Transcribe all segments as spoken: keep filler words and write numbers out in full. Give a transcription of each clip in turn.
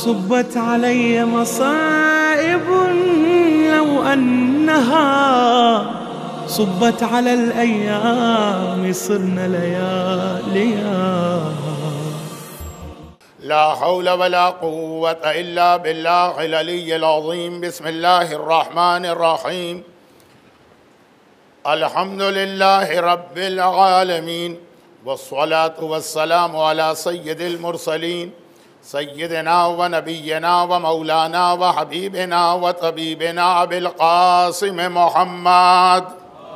صبت علي مصائب لو أنها صبت على الأيام صرنا لياليها. لا حول ولا قوة إلا بالله العلي العظيم. بسم الله الرحمن الرحيم. الحمد لله رب العالمين، والصلاة والسلام على سيد المرسلين سيدنا ونبينا ومولانا وحبيبنا وطبيبنا أبي القاسم محمد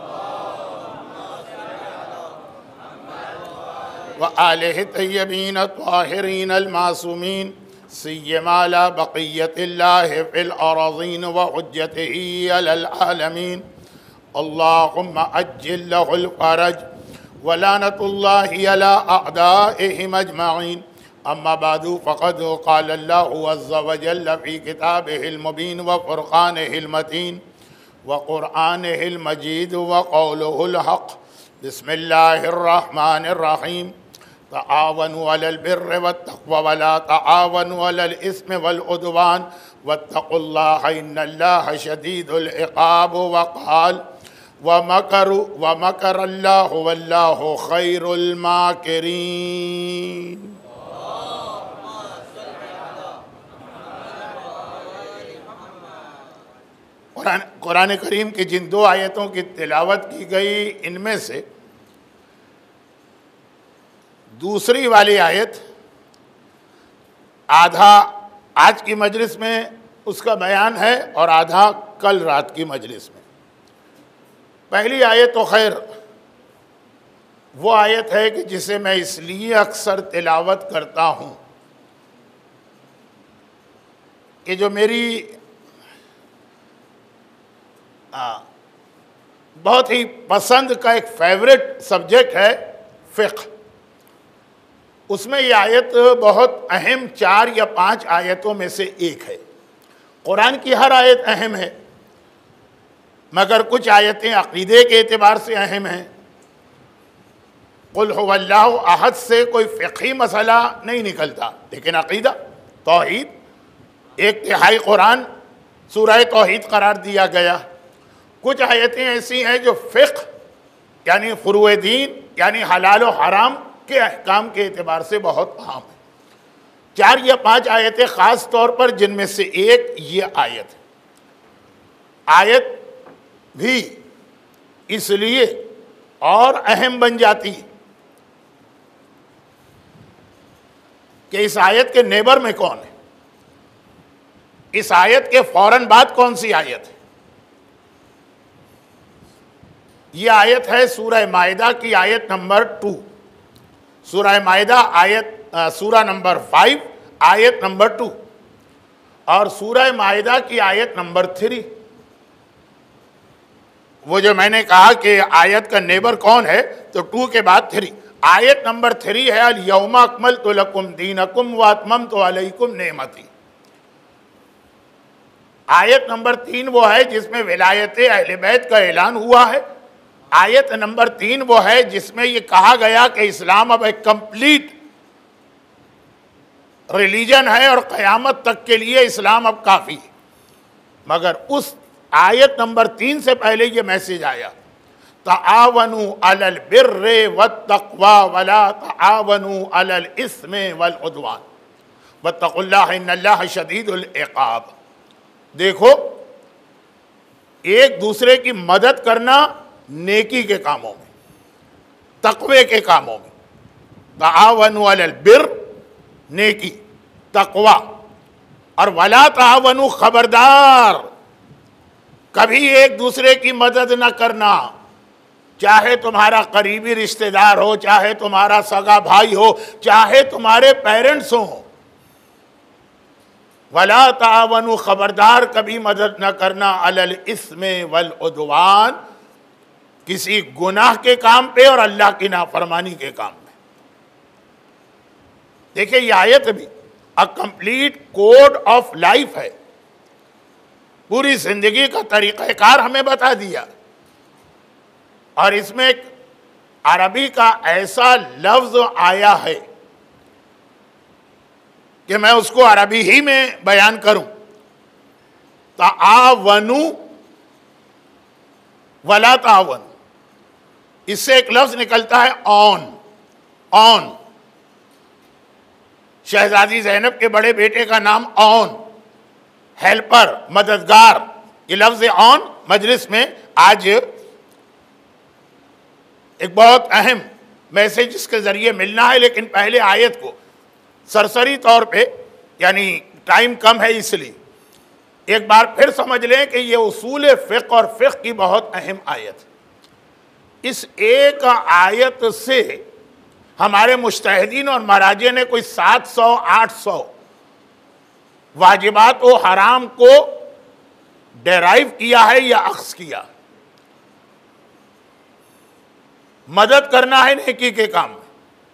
وآله الطيبين الطاهرين المعصومين، سيما على بقية الله في الأراضين وحجته على العالمين. اللهم أجل له الفرج ولعنة الله على أعدائهم أجمعين. أما بعد، فقد قال الله عز وجل في كتابه المبين وفرقانه المتين وقرآنه المجيد وقوله الحق. بسم الله الرحمن الرحيم. تعاونوا على البر والتقوى ولا تعاونوا على الإثم والعدوان واتقوا الله إن الله شديد العقاب. وقال ومكروا ومكر الله والله خير الماكرين. कुरान करीम की जिन दो आयतों की तिलावत की गई, इनमें से दूसरी वाली आयत आधा आज की मजलिस में उसका बयान है और आधा कल रात की मजलिस में। पहली आयत तो खैर वो आयत है कि जिसे मैं इसलिए अक्सर तिलावत करता हूँ कि जो मेरी आ, बहुत ही पसंद का एक फेवरेट सब्जेक्ट है फ़िक़्ह। उसमें ये आयत बहुत अहम चार या पांच आयतों में से एक है। कुरान की हर आयत अहम है, मगर कुछ आयतें अक़ीदे के एतबार से अहम हैं। कुल हुवल्लाहु अहद से कोई फ़िक़ही मसला नहीं निकलता, लेकिन अक़ीदा तौहीद एक तिहाई कुरान सूरह तौहीद करार दिया गया। कुछ आयतें ऐसी हैं जो फ़िक़्ह यानी फ़ुरूए दीन यानी हलाल और हराम के अहकाम के एतबार से बहुत अहम है। चार या पांच आयतें ख़ास तौर पर, जिनमें से एक ये आयत है। आयत भी इसलिए और अहम बन जाती है कि इस आयत के नेबर में कौन है, इस आयत के फौरन बाद कौन सी आयत है। यह आयत है सूरह माइदा की आयत नंबर टू। सूरह माइदा आयत सूरा नंबर फाइव आयत नंबर टू और सूरह माइदा की आयत नंबर थ्री। वो जो मैंने कहा कि आयत का नेबर कौन है, तो टू के बाद थ्री। आयत नंबर थ्री है अल यौमा अकमलतु लकुम दीनकुम व अतममतु अलैकुम नेमती। आयत नंबर तीन वो है जिसमें विलायत अहले बैत का ऐलान हुआ है। आयत नंबर तीन वो है जिसमें ये कहा गया कि इस्लाम अब एक कंप्लीट रिलीजन है और क़यामत तक के लिए इस्लाम अब काफ़ी है। मगर उस आयत नंबर तीन से पहले ये मैसेज आया, तआवनु अलल बिर्रि वत्तक़वा वला तआवनु अलल इस्मि वल उद्वान वत्तक़ुल्लाह इन्नल्लाह शदीदुल इक़ाब। देखो, एक दूसरे की मदद करना नेकी के कामों में, तक़वे के कामों में। तआवनु अलल बिर नेकी, तक़वा, और वला तआवनु खबरदार कभी एक दूसरे की मदद न करना, चाहे तुम्हारा करीबी रिश्तेदार हो, चाहे तुम्हारा सगा भाई हो, चाहे तुम्हारे पेरेंट्स हो। वला तावनु खबरदार कभी मदद न करना अलल इस्मे वल उद्वान, किसी गुनाह के काम पे और अल्लाह की नाफरमानी के काम में। देखिए, ये आयत भी a complete code of life है, पूरी जिंदगी का तरीक़ाकार हमें बता दिया। और इसमें एक अरबी का ऐसा लफ्ज़ आया है कि मैं उसको अरबी ही में बयान करूं। तावनु वला तावन, इससे एक लफ्ज निकलता है ऑन। ऑन, शहजादी ज़ैनब के बड़े बेटे का नाम ऑन, हेल्पर, मददगार। ये लफ्ज ऑन मजलिस में आज एक बहुत अहम मैसेज इसके जरिए मिलना है, लेकिन पहले आयत को सरसरी तौर पे, यानी टाइम कम है इसलिए एक बार फिर समझ लें कि ये उसूल फ़िक़्ह और फ़िक़्ह की बहुत अहम आयत। इस एक आयत से हमारे मुज्तहिदीन और मराजे ने कोई सात सौ आठ सौ वाजिबात व हराम को डेराइव किया है या अख्ज़ किया। मदद करना है नेकी के काम में,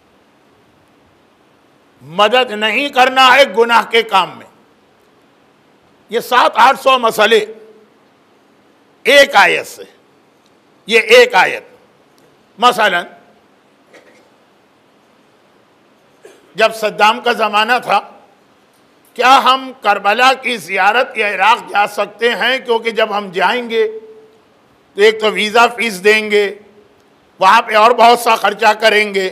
मदद नहीं करना है गुनाह के काम में। ये सात आठ सौ मसले एक आयत से, ये एक आयत। मसलन जब सद्दाम का ज़माना था, क्या हम करबला की ज़ियारत या इराक़ जा सकते हैं? क्योंकि जब हम जाएंगे तो एक तो वीज़ा फ़ीस देंगे, वहाँ पे और बहुत सा खर्चा करेंगे।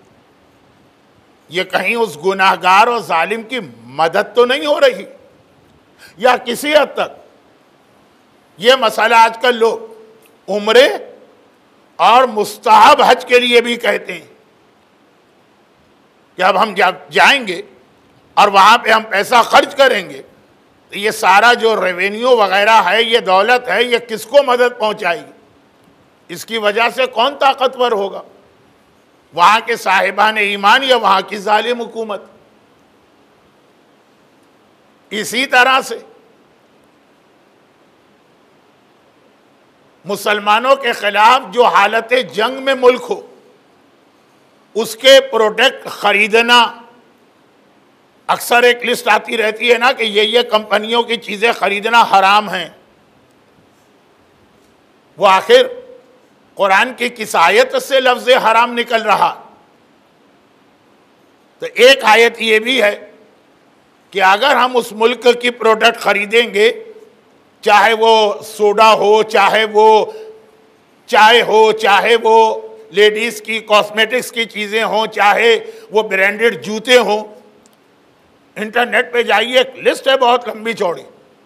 ये कहीं उस गुनाहगार और जालिम की मदद तो नहीं हो रही? या किसी हद तक ये मसला आजकल लोग उम्रे और मुस्तहब हज के लिए भी कहते हैं कि अब हम जब जाएंगे और वहाँ पे हम पैसा खर्च करेंगे तो ये सारा जो रेवेन्यू वगैरह है, ये दौलत है, ये किसको मदद पहुँचाएगी? इसकी वजह से कौन ताकतवर होगा? वहाँ के साहिबान ईमान या वहाँ की जालिम हुकूमत? इसी तरह से मुसलमानों के खिलाफ जो हालत जंग में मुल्क हो, उसके प्रोडक्ट खरीदना, अक्सर एक लिस्ट आती रहती है ना कि ये ये कंपनियों की चीज़ें खरीदना हराम हैं। वो आखिर कुरान की किस आयत से लफ्ज़ हराम निकल रहा? तो एक आयत ये भी है कि अगर हम उस मुल्क की प्रोडक्ट खरीदेंगे, चाहे वो सोडा हो, चाहे वो चाय हो, चाहे वो लेडीज़ की कॉस्मेटिक्स की चीज़ें हों, चाहे वो ब्रांडेड जूते हों, इंटरनेट पे जाइए, एक लिस्ट है बहुत लंबी चौड़ी।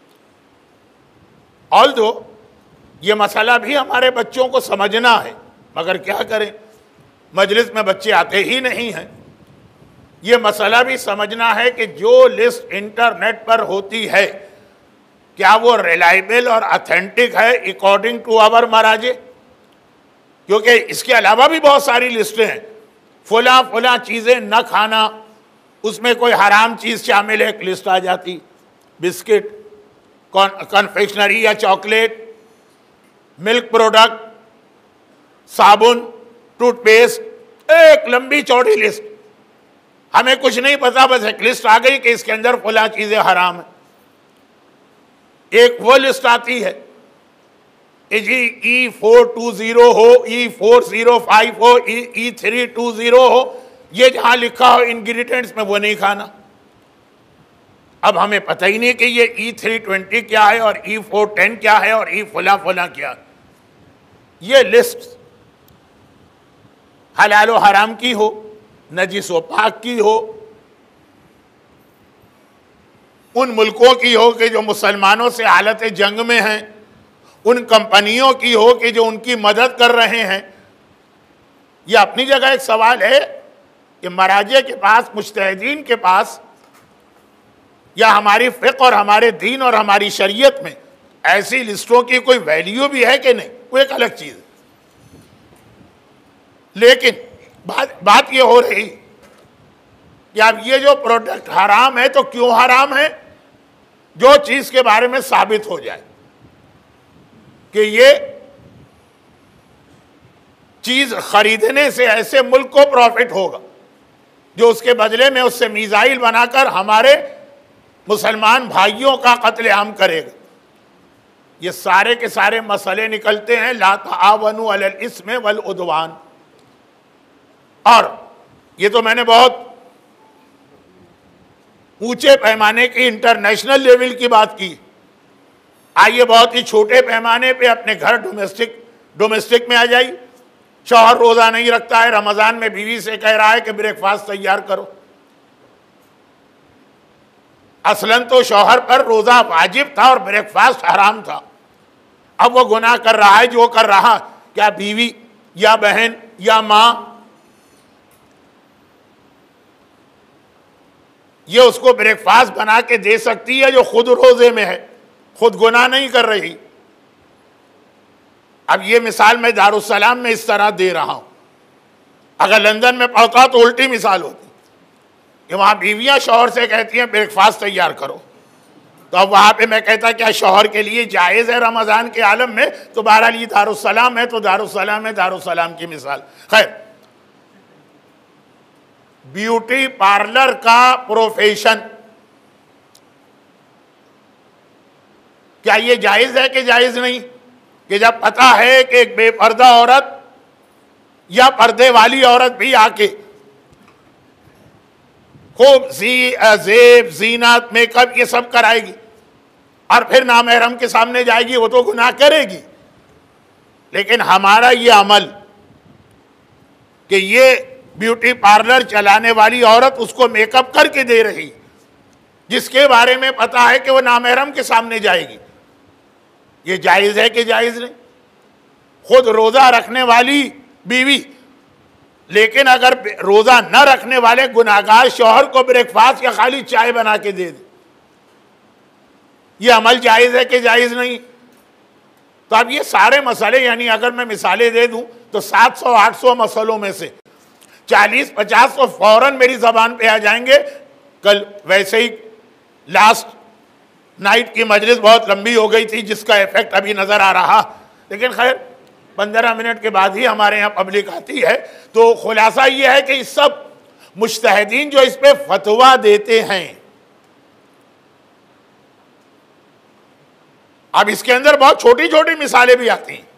ऑल्दो ये मसला भी हमारे बच्चों को समझना है, मगर क्या करें, मजलिस में बच्चे आते ही नहीं हैं। ये मसला भी समझना है कि जो लिस्ट इंटरनेट पर होती है, क्या वो रिलायबल और ऑथेंटिक है अकॉर्डिंग टू आवर मराजे? क्योंकि इसके अलावा भी बहुत सारी लिस्टें हैं, फुला फुला चीज़ें न खाना, उसमें कोई हराम चीज़ शामिल है, एक लिस्ट आ जाती, बिस्किट, कन्फेक्शनरी या चॉकलेट, मिल्क प्रोडक्ट, साबुन, टूथपेस्ट, एक लंबी चौड़ी लिस्ट। हमें कुछ नहीं पता, बस एक लिस्ट आ गई कि इसके अंदर फुला चीज़ें हराम है। एक वो लिस्ट आती है जी ई फोर टू ज़ीरो हो, ई फोर ज़ीरो फाइव हो, ई थ्री टू ज़ीरो हो, ये जहाँ लिखा हो इंग्रेडिएंट्स में वो नहीं खाना। अब हमें पता ही नहीं कि ये ई थ्री ट्वेंटी क्या है और ई फोर टेन क्या है और ई फुला फुला क्या। ये लिस्ट हलाल व हराम की हो, नजीस व पाक की हो, उन मुल्कों की हो कि जो मुसलमानों से हालत जंग में हैं, उन कंपनियों की हो कि जो उनकी मदद कर रहे हैं। यह अपनी जगह एक सवाल है कि मराजे के पास, मुज्तहिदीन के पास, या हमारी फ़िक़्ह और हमारे दीन और हमारी शरीयत में ऐसी लिस्टों की कोई वैल्यू भी है कि नहीं, वो एक अलग चीज़ है। लेकिन बात बात ये हो रही कि अब ये जो प्रोडक्ट हराम है, तो क्यों हराम है? जो चीज़ के बारे में साबित हो जाए कि ये चीज़ खरीदने से ऐसे मुल्क को प्रॉफिट होगा जो उसके बदले में उससे मिसाइल बनाकर हमारे मुसलमान भाइयों का कत्लेआम करेगा। ये सारे के सारे मसले निकलते हैं ला तावनु अलल इस्म वल उद्वान। और ये तो मैंने बहुत ऊंचे पैमाने की इंटरनेशनल लेवल की बात की। आइए बहुत ही छोटे पैमाने पे अपने घर डोमेस्टिक डोमेस्टिक में आ जाइए। शौहर रोजा नहीं रखता है, रमजान में बीवी से कह रहा है कि ब्रेकफास्ट तैयार करो। असलन तो शौहर पर रोजा वाजिब था और ब्रेकफास्ट हराम था। अब वो गुनाह कर रहा है जो कर रहा, क्या बीवी या बहन या माँ ये उसको ब्रेकफास्ट बना के दे सकती है जो खुद रोजे में है, खुद गुनाह नहीं कर रही। अब ये मिसाल मैं दारुस्सलाम में इस तरह दे रहा हूं, अगर लंदन में पढ़ता तो उल्टी मिसाल होती कि वहां बीवियां शौहर से कहती हैं ब्रेकफास्ट तैयार करो, तो अब वहां पे मैं कहता क्या शौहर के लिए जायज है रमजान के आलम में? तो बहरहाल ये दारुस्सलाम है तो दारुस्सलाम है, दारुस्सलाम की मिसाल। खैर, ब्यूटी पार्लर का प्रोफेशन क्या ये जायज है कि जायज नहीं? कि जब पता है कि एक बेपर्दा औरत या पर्दे वाली औरत भी आके खूब जी जेब जीनत मेकअप ये सब कराएगी और फिर नामहरम के सामने जाएगी, वो तो गुनाह करेगी। लेकिन हमारा ये अमल कि ये ब्यूटी पार्लर चलाने वाली औरत उसको मेकअप करके दे रही, जिसके बारे में पता है कि वो नामहरम के सामने जाएगी, ये जायज है कि जायज नहीं? खुद रोजा रखने वाली बीवी, लेकिन अगर रोजा न रखने वाले गुनाहगार शौहर को ब्रेकफास्ट या खाली चाय बना के दे दे, ये अमल जायज है कि जायज नहीं? तो अब ये सारे मसले, यानी अगर मैं मिसालें दे दूं तो सात सौ आठ सौ मसलों में से चालीस पचास तो फौरन मेरी जबान पे आ जाएंगे। कल वैसे ही लास्ट नाइट की मजलिस बहुत लंबी हो गई थी, जिसका इफेक्ट अभी नजर आ रहा, लेकिन खैर पंद्रह मिनट के बाद ही हमारे यहाँ पब्लिक आती है। तो खुलासा ये है कि इस सब मुज्तहिदीन जो इस पे फतवा देते हैं, अब इसके अंदर बहुत छोटी छोटी मिसालें भी आती हैं।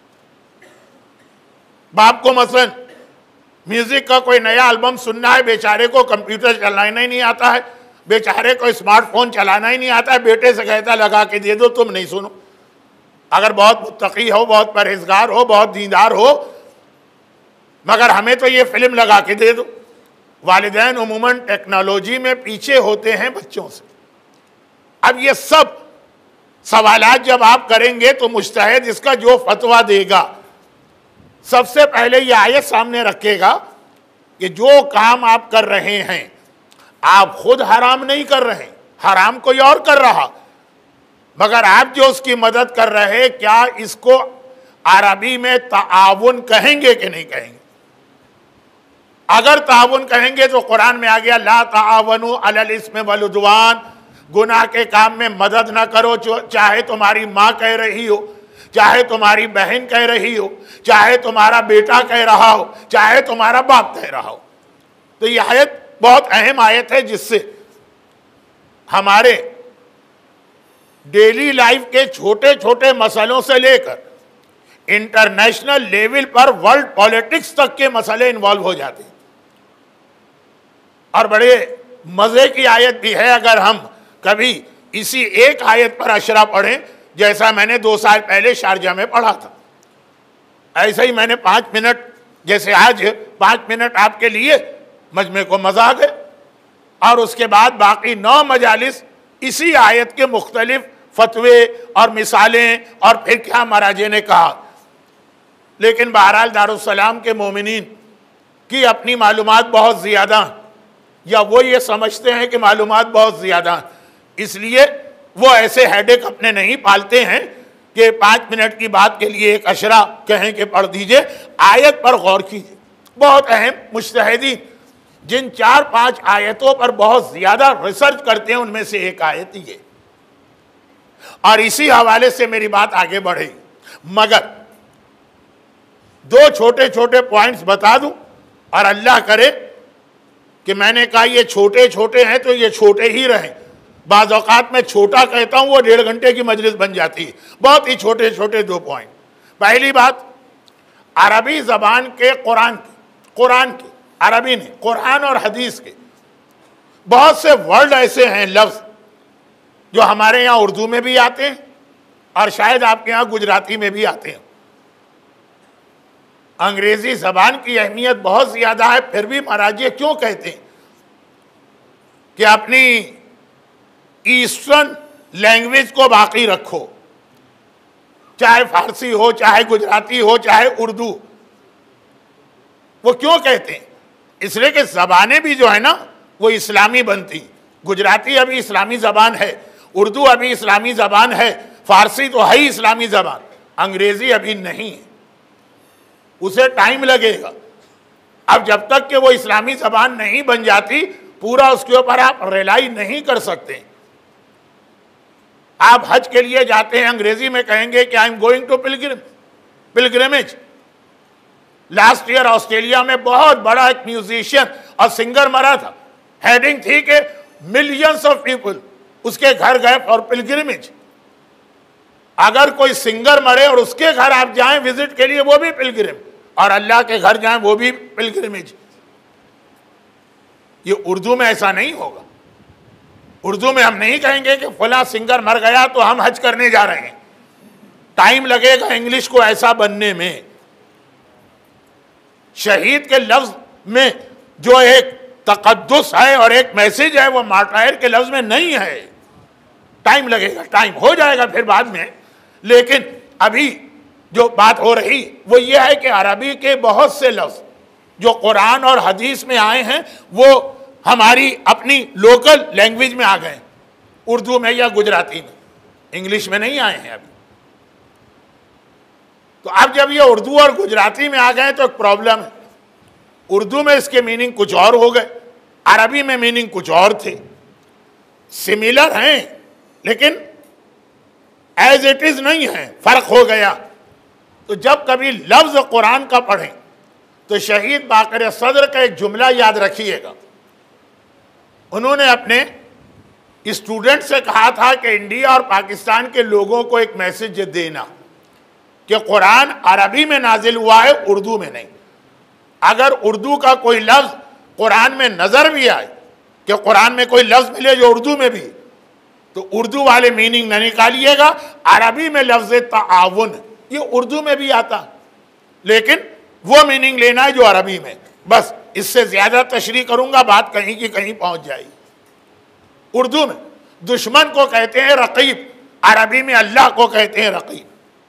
बाप को मसलन म्यूजिक का कोई नया एल्बम सुनना है, बेचारे को कंप्यूटर चलाना ही नहीं आता है, बेचारे को स्मार्टफोन चलाना ही नहीं आता है, बेटे से कहता लगा के दे दो, तुम नहीं सुनो। अगर बहुत मुत्तकी हो, बहुत परहेजगार हो, बहुत दीनदार हो, मगर हमें तो ये फिल्म लगा के दे दो। वालिदैन उमूमन टेक्नोलॉजी में पीछे होते हैं बच्चों से। अब ये सब सवालात जब आप करेंगे तो मुज्तहिद इसका जो फतवा देगा, सबसे पहले ये आयत सामने रखेगा कि जो काम आप कर रहे हैं आप खुद हराम नहीं कर रहे, हराम कोई और कर रहा, मगर आप जो उसकी मदद कर रहे, क्या इसको अरबी में ताआवुन कहेंगे कि नहीं कहेंगे? अगर ताआवुन कहेंगे तो कुरान में आ गया ला ताआवनु अलल इस्म वल उद्वान, गुनाह के काम में मदद ना करो, चाहे तुम्हारी माँ कह रही हो, चाहे तुम्हारी बहन कह रही हो, चाहे तुम्हारा बेटा कह रहा हो, चाहे तुम्हारा बाप कह रहा हो। तो यह आयत बहुत अहम आयत है, जिससे हमारे डेली लाइफ के छोटे छोटे मसलों से लेकर इंटरनेशनल लेवल पर वर्ल्ड पॉलिटिक्स तक के मसले इन्वॉल्व हो जाते हैं। और बड़े मजे की आयत भी है, अगर हम कभी इसी एक आयत पर अशरा पढ़ें, जैसा मैंने दो साल पहले शारजा में पढ़ा था, ऐसे ही मैंने पाँच मिनट, जैसे आज पाँच मिनट आपके लिए मजमे को मजा आ गए, और उसके बाद बाकी नौ मजालिस इसी आयत के मुख्तलिफ फतवे और मिसालें और फिर क्या महाराजे ने कहा। लेकिन बहरहाल दारुस्सलाम के मोमिनीन की अपनी मालूमात बहुत ज़्यादा, या वो ये समझते हैं कि मालूमात बहुत ज़्यादा, इसलिए वो ऐसे हेडेक अपने नहीं पालते हैं कि पाँच मिनट की बात के लिए एक अशरा कहें कि पढ़ दीजिए। आयत पर गौर कीजिए। बहुत अहम मुज्तहिदीन जिन चार पांच आयतों पर बहुत ज़्यादा रिसर्च करते हैं, उनमें से एक आयत ये, और इसी हवाले से मेरी बात आगे बढ़ेगी। मगर दो छोटे छोटे पॉइंट्स बता दूं, और अल्लाह करे कि मैंने कहा ये छोटे छोटे हैं तो ये छोटे ही रहें। बाज़ औक़ात मैं छोटा कहता हूं, वो डेढ़ घंटे की मजलिस बन जाती है। बहुत ही छोटे छोटे दो पॉइंट। पहली बात, अरबी ज़बान के कुरान के कुरान के अरबी ने कुरान और हदीस के बहुत से वर्ड ऐसे हैं, लफ्ज जो हमारे यहाँ उर्दू में भी आते हैं और शायद आपके यहाँ गुजराती में भी आते हैं। अंग्रेजी जबान की अहमियत बहुत ज्यादा है, फिर भी महाराज क्यों कहते हैं कि अपनी ईस्टर्न लैंग्वेज को बाकी रखो, चाहे फारसी हो, चाहे गुजराती हो, चाहे उर्दू। वो क्यों कहते हैं? इसलिए कि जबानें भी जो है ना वो इस्लामी बनती। गुजराती अभी इस्लामी जबान है, उर्दू अभी इस्लामी जबान है, फारसी तो है ही इस्लामी जबान, अंग्रेजी अभी नहीं है, उसे टाइम लगेगा। अब जब तक कि वो इस्लामी जबान नहीं बन जाती, पूरा उसके ऊपर आप रिलाई नहीं कर सकते। आप हज के लिए जाते हैं, अंग्रेजी में कहेंगे कि I am going to pilgrim pilgrimage. Last year Australia में बहुत बड़ा एक म्यूजिशियन और सिंगर मरा था, हेडिंग थी कि मिलियंस ऑफ पीपल उसके घर गए फॉर पिलग्रिमेज। अगर कोई सिंगर मरे और उसके घर आप जाएं विजिट के लिए, वो भी पिलग्रिम, और अल्लाह के घर जाएं वो भी पिलग्रिमेज। ये उर्दू में ऐसा नहीं होगा। उर्दू में हम नहीं कहेंगे कि फला सिंगर मर गया तो हम हज करने जा रहे हैं। टाइम लगेगा इंग्लिश को ऐसा बनने में। शहीद के लफ्ज में जो एक तकद्दुस है और एक मैसेज है, वो मार्टायर के लफ्ज में नहीं है। टाइम लगेगा, टाइम हो जाएगा फिर बाद में। लेकिन अभी जो बात हो रही वो ये है कि अरबी के बहुत से लफ्ज जो कुरान और हदीस में आए हैं वो हमारी अपनी लोकल लैंग्वेज में आ गए, उर्दू में या गुजराती में, इंग्लिश में नहीं आए हैं अभी। तो अब जब ये उर्दू और गुजराती में आ गए तो एक प्रॉब्लम है। उर्दू में इसके मीनिंग कुछ और हो गए, अरबी में मीनिंग कुछ और थे। सिमिलर हैं लेकिन एज इट इज नहीं है, फर्क हो गया। तो जब कभी लफ्ज कुरान का पढ़ें तो शहीद बाकर सदर का एक जुमला याद रखिएगा। उन्होंने अपने स्टूडेंट से कहा था कि इंडिया और पाकिस्तान के लोगों को एक मैसेज देना कि कुरान अरबी में नाजिल हुआ है, उर्दू में नहीं। अगर उर्दू का कोई लफ्ज कुरान में नजर भी आए कि कुरान में कोई लफ्ज मिले जो उर्दू में भी, तो उर्दू वाले मीनिंग न निकालिएगा। अरबी में लफ्ज ताआवुन ये उर्दू में भी आता, लेकिन वो मीनिंग लेना है जो अरबी में। बस इससे ज्यादा तशरीह करूंगा बात कहीं की कहीं पहुंच जाएगी। उर्दू में दुश्मन को कहते हैं रकीब, अरबी में अल्लाह को कहते हैं रकीब।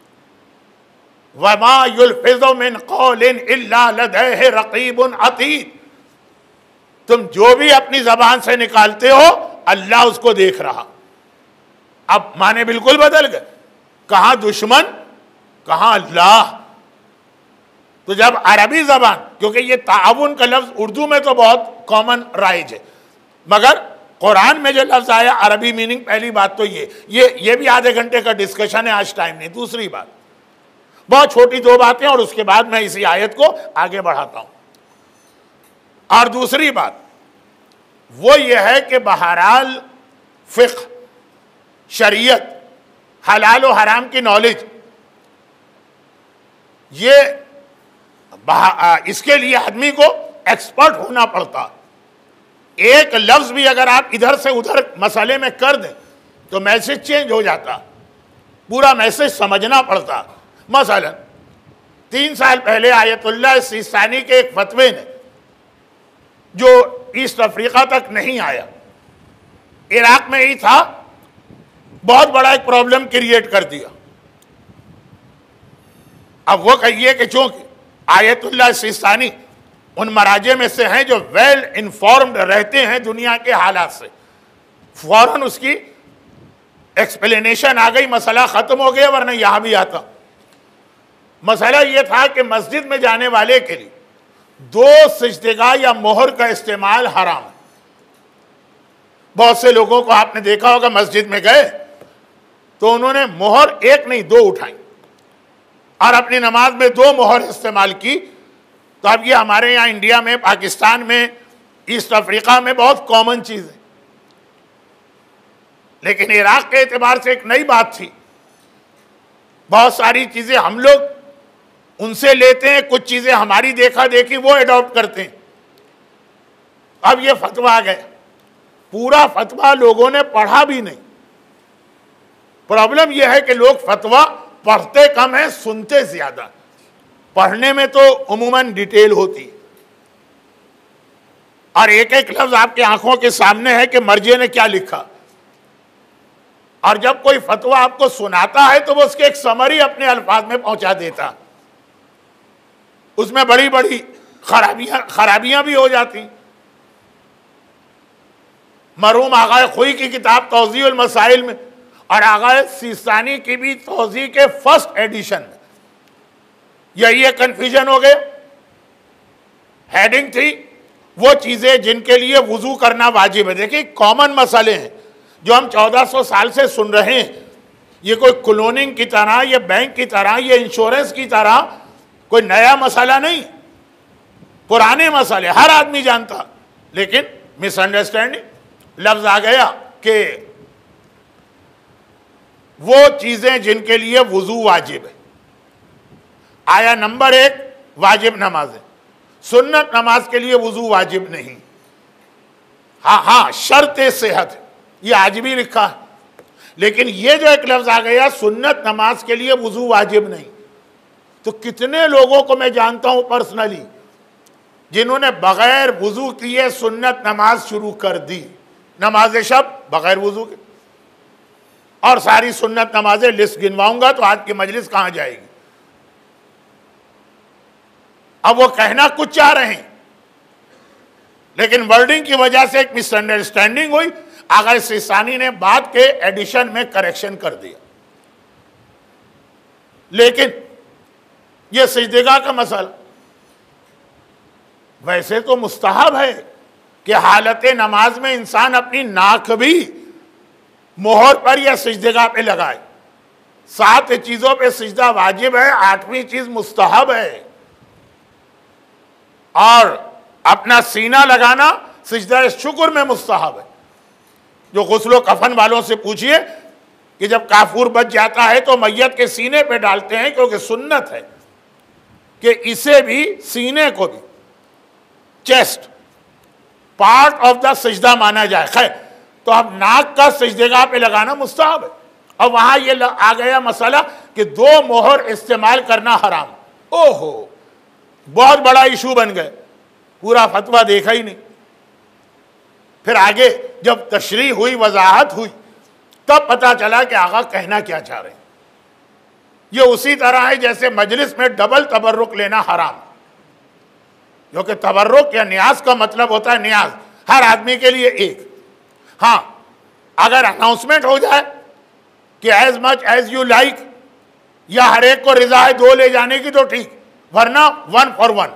वमा युल्फिज़ु मिन क़ौलिन इल्ला लदैहि रक़ीबुन अतीद। तुम जो भी अपनी जबान से निकालते हो अल्लाह उसको देख रहा। अब माने बिल्कुल बदल गए, कहां दुश्मन कहां अल्लाह। तो जब अरबी जबान, क्योंकि ये ताउन का लफ्ज उर्दू में तो बहुत कॉमन राइज है, मगर कुरान में जो लफ्ज आया अरबी मीनिंग, पहली बात तो ये ये ये भी आधे घंटे का डिस्कशन है, आज टाइम नहीं। दूसरी बात, बहुत छोटी दो बातें और उसके बाद मैं इसी आयत को आगे बढ़ाता हूं। और दूसरी बात वो ये है कि बहरहाल फिक्र, शरीयत, हलाल और हराम की नॉलेज, ये इसके लिए आदमी को एक्सपर्ट होना पड़ता। एक लफ्ज भी अगर आप इधर से उधर मसले में कर दें तो मैसेज चेंज हो जाता, पूरा मैसेज समझना पड़ता। मसलन तीन साल पहले आयतुल्लाह सिस्तानी के एक फतवे ने, जो ईस्ट अफ्रीका तक नहीं आया, इराक में ही था, बहुत बड़ा एक प्रॉब्लम क्रिएट कर दिया। अब वो कहिए कि चूंकि आयतुल्लाह सिस्तानी उन मराजे में से हैं जो वेल इन्फॉर्म्ड रहते हैं दुनिया के हालात से, फौरन उसकी एक्सप्लेनेशन आ गई, मसला खत्म हो गया, वरना यहां भी आता। मसला यह था कि मस्जिद में जाने वाले के लिए दो सजदेगाह या मोहर का इस्तेमाल हराम है। बहुत से लोगों को आपने देखा होगा, मस्जिद में गए तो उन्होंने मोहर एक नहीं दो उठाई और अपनी नमाज में दो मोहर इस्तेमाल की। तो अब ये हमारे यहाँ इंडिया में, पाकिस्तान में, ईस्ट अफ्रीका में बहुत कॉमन चीज है, लेकिन इराक के एतबार से एक नई बात थी। बहुत सारी चीजें हम लोग उनसे लेते हैं, कुछ चीजें हमारी देखा देखी वो एडॉप्ट करते हैं। अब ये फतवा आ गया पूरा फतवा लोगों ने पढ़ा भी नहीं। प्रॉब्लम यह है कि लोग फतवा पढ़ते कम है, सुनते ज्यादा। पढ़ने में तो उमूमन डिटेल होती है और एक एक लफ्ज आपकी आंखों के सामने है कि मर्जी ने क्या लिखा, और जब कोई फतवा आपको सुनाता है तो वो उसकी एक समरी अपने अल्फाज में पहुंचा देता, उसमें बड़ी बड़ी खराबियां खराबियां भी हो जाती। मरहूम आगाए खुई की किताब तौज़ीउल मसाइल में और आगाए सीस्तानी की भी तौज़ी के फर्स्ट एडिशन में यही एक कन्फ्यूजन हो गया। हेडिंग थी वो चीजें जिनके लिए वुजू करना वाजिब है। देखिए कॉमन मसले हैं जो हम चौदह सौ साल से सुन रहे हैं, ये कोई क्लोनिंग की तरह, ये बैंक की तरह, ये इंश्योरेंस की तरह कोई नया मसला नहीं, पुराने मसले हर आदमी जानता, लेकिन मिसअंडरस्टैंडिंग लफ्ज आ गया कि वो चीजें जिनके लिए वुजू वाजिब है। आया नंबर एक, वाजिब नमाज है, सुन्नत नमाज के लिए वुजू वाजिब नहीं। हाँ हाँ शर्त सेहत है, ये आज भी लिखा है, लेकिन ये जो एक लफ्ज आ गया सुन्नत नमाज के लिए वुजू वाजिब नहीं, तो कितने लोगों को मैं जानता हूं पर्सनली जिन्होंने बगैर वुजू किए सुन्नत नमाज शुरू कर दी, नमाज शब बगैर वुजू के, और सारी सुन्नत नमाजें लिस्ट गिनवाऊंगा तो आज की मजलिस कहां जाएगी। अब वो कहना कुछ चाह रहे हैं, लेकिन वर्डिंग की वजह से एक मिसअंडरस्टैंडिंग हुई, आगा सीसानी ने बाद के एडिशन में करेक्शन कर दिया। लेकिन यह सजदेगाह का मसला वैसे तो मुस्तहब है कि हालत नमाज में इंसान अपनी नाक भी मोहर पर या सजदेगाह पे लगाए। सात चीजों पे सजदा वाजिब है, आठवीं चीज मुस्तहब है, और अपना सीना लगाना सजदा शुक्र में मुस्तहब है। जो गुस्लो कफन वालों से पूछिए कि जब काफूर बच जाता है तो मैयत के सीने पे डालते हैं, क्योंकि सुन्नत है कि इसे भी, सीने को भी, चेस्ट पार्ट ऑफ द सजदा माना जाए। खैर, तो अब नाक का सजदेगाह पे लगाना मुस्तहब है। और वहां ये आ गया मसला कि दो मोहर इस्तेमाल करना हराम। ओहो, बहुत बड़ा इशू बन गए, पूरा फतवा देखा ही नहीं। फिर आगे जब तशरीह हुई, वजाहत हुई, तब पता चला कि आगा कहना क्या चाह रहे हैं। ये उसी तरह है जैसे मजलिस में डबल तबर्रुक लेना हराम, क्योंकि तबर्रुक या न्याज का मतलब होता है न्याज हर आदमी के लिए एक। हाँ, अगर अनाउंसमेंट हो जाए कि as much as you like, या हर एक को रिजा है दो ले जाने की तो ठीक, वरना वन फॉर वन।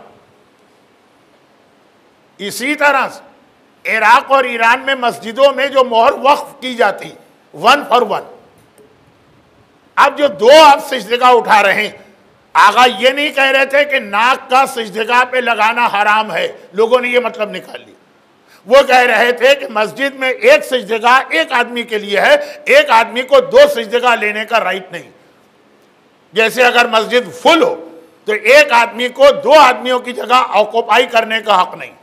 इसी तरह से इराक और ईरान में मस्जिदों में जो मोहर वक्फ की जाती, वन फॉर वन। अब जो दो आप सजदेगाह उठा रहे हैं, आगा ये नहीं कह रहे थे कि नाक का सजदेगाह पे लगाना हराम है, लोगों ने ये मतलब निकाल लिया। वो कह रहे थे कि मस्जिद में एक सजदेगाह एक आदमी के लिए है, एक आदमी को दो सजदेगाह लेने का राइट नहीं। जैसे अगर मस्जिद फुल हो तो एक आदमी को दो आदमियों की जगह ऑक्युपाई करने का हक नहीं,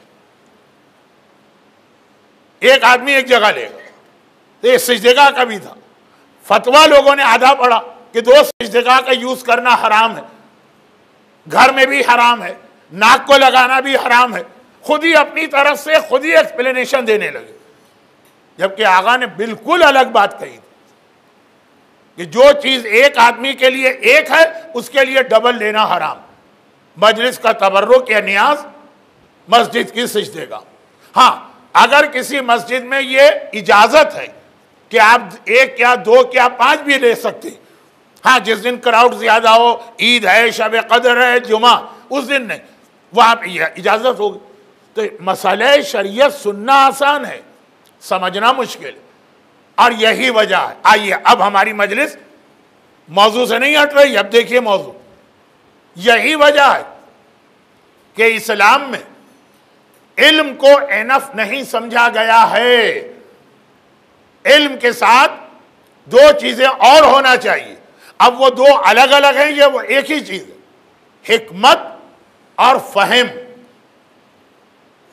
एक आदमी एक जगह लेगा। तो ये सजदेगाह का भी था, फतवा लोगों ने आधा पढ़ा कि दो सजदेगाह का यूज करना हराम है, घर में भी हराम है, नाक को लगाना भी हराम है। खुद ही अपनी तरफ से खुद ही एक्सप्लेनेशन देने लगे, जबकि आगा ने बिल्कुल अलग बात कही कि जो चीज एक आदमी के लिए एक है उसके लिए डबल लेना हराम। मजलिस का तबर्रुक या नियाज, मस्जिद की सजदेगाह। हाँ, अगर किसी मस्जिद में ये इजाजत है कि आप एक या दो या पांच भी ले सकते, हाँ जिस दिन क्राउड ज्यादा हो, ईद है, शब कदर है, जुमा, उस दिन नहीं, वहां पे इजाजत होगी। तो मसले शरीयत सुनना आसान है, समझना मुश्किल है, और यही वजह है। आइए अब हमारी मजलिस मौजू से नहीं हट रही, अब देखिए मौजू। यही वजह है कि इस्लाम में इल्म को एनफ नहीं समझा गया है। इल्म के साथ दो चीजें और होना चाहिए। अब वो दो अलग अलग हैं, ये वो एक ही चीज है, हिकमत और फहम।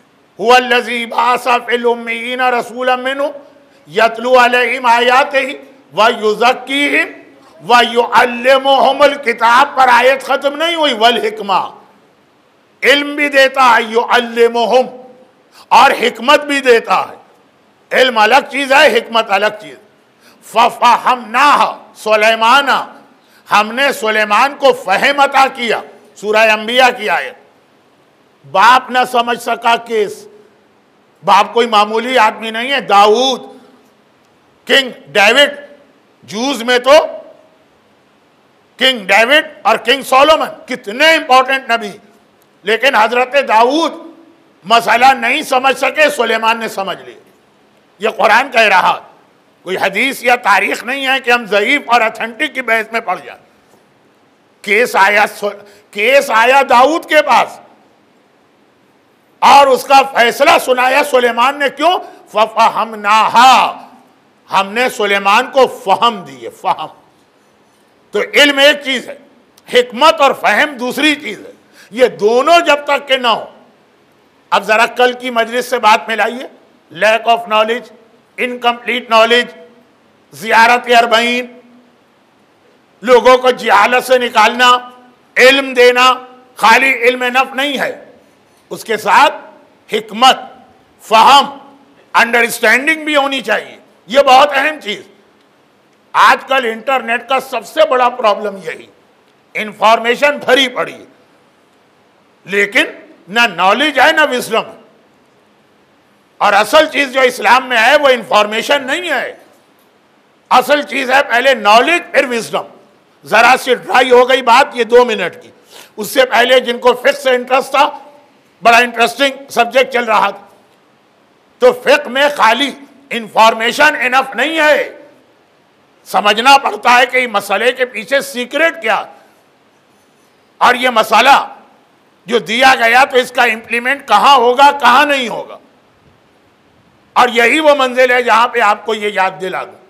हुवल्लज़ी बअसा फिल उम्मीयीना रसूलन मिनहुम यतलू अलैहिम आयातिही व युज़क्कीहिम व युअल्लिमुहुमुल किताब पर आयत खत्म नहीं हुई, वल हिकमा, इल्म भी देता है, युअल्लिमुहुम, और हिकमत भी देता है। इल्म अलग चीज है, हिकमत अलग चीज। फफ़हमनाहा सुलैमाना, हमने सुलेमान को फहम अता किया। सूरह अंबिया की आयत। बाप न समझ सका केस, बाप कोई मामूली आदमी नहीं है। दाऊद, किंग डेविड, जूज में तो किंग डेविड और किंग सोलोमन कितने इंपॉर्टेंट नबी, लेकिन हजरत दाऊद मसला नहीं समझ सके, सुलेमान ने समझ लिया। ये कुरान कह रहा, कोई हदीस या तारीख नहीं है कि हम ज़ईफ और अथेंटिक की बहस में पड़ जाए। केस आया केस आया दाऊद के पास और उसका फैसला सुनाया सुलेमान ने। क्यों? फफ़हमनाहा, हमने सुलेमान को फहम दिए। फहम तो इल्म एक चीज है, हिकमत और फहम दूसरी चीज है। ये दोनों जब तक के ना हो, अब जरा कल की मजलिस से बात मिलाइए। Lack of knowledge, incomplete knowledge, ज़ियारत अरबईन, लोगों को जिहालत से निकालना, इल्म देना, खाली इल्म नफ नहीं है, उसके साथ हिकमत, फहम, अंडरस्टैंडिंग भी होनी चाहिए। ये बहुत अहम चीज। आजकल इंटरनेट का सबसे बड़ा प्रॉब्लम यही, इंफॉर्मेशन भरी पड़ी है, लेकिन ना नॉलेज है ना विजडम। और असल चीज जो इस्लाम में है वो इंफॉर्मेशन नहीं है, असल चीज है पहले नॉलेज फिर विजडम। जरा सी ड्राई हो गई बात ये दो मिनट की, उससे पहले जिनको फिक्र से इंटरेस्ट था, बड़ा इंटरेस्टिंग सब्जेक्ट चल रहा था। तो फिक्र में खाली इंफॉर्मेशन इनफ नहीं है, समझना पड़ता है कि मसले के पीछे सीक्रेट क्या, और ये मसाला जो दिया गया तो इसका इंप्लीमेंट कहां होगा कहां नहीं होगा। और यही वो मंजिल है जहां पे आपको ये याद दिला दूं।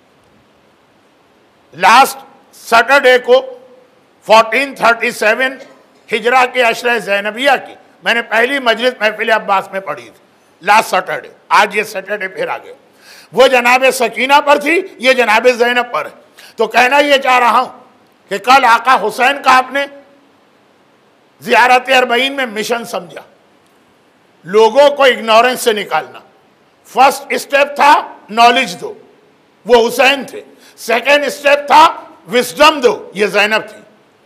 लास्ट सैटरडे को चौदह सौ सैंतीस हिजरा के अशरे ज़ैनबिया की मैंने पहली मजलिस महफिल अब्बास में पढ़ी थी, लास्ट सैटरडे। आज ये सैटरडे फिर आ गया। वो जनाब सकीना पर थी, ये जनाब ज़ैनब पर है। तो कहना ये चाह रहा हूं कि कल आका हुसैन का आपने ज़ियारत अरबईन में मिशन समझा, लोगों को इग्नोरेंस से निकालना। फर्स्ट स्टेप था नॉलेज दो, वो हुसैन थे। सेकेंड स्टेप था विस्डम दो, ये ज़ैनब थी।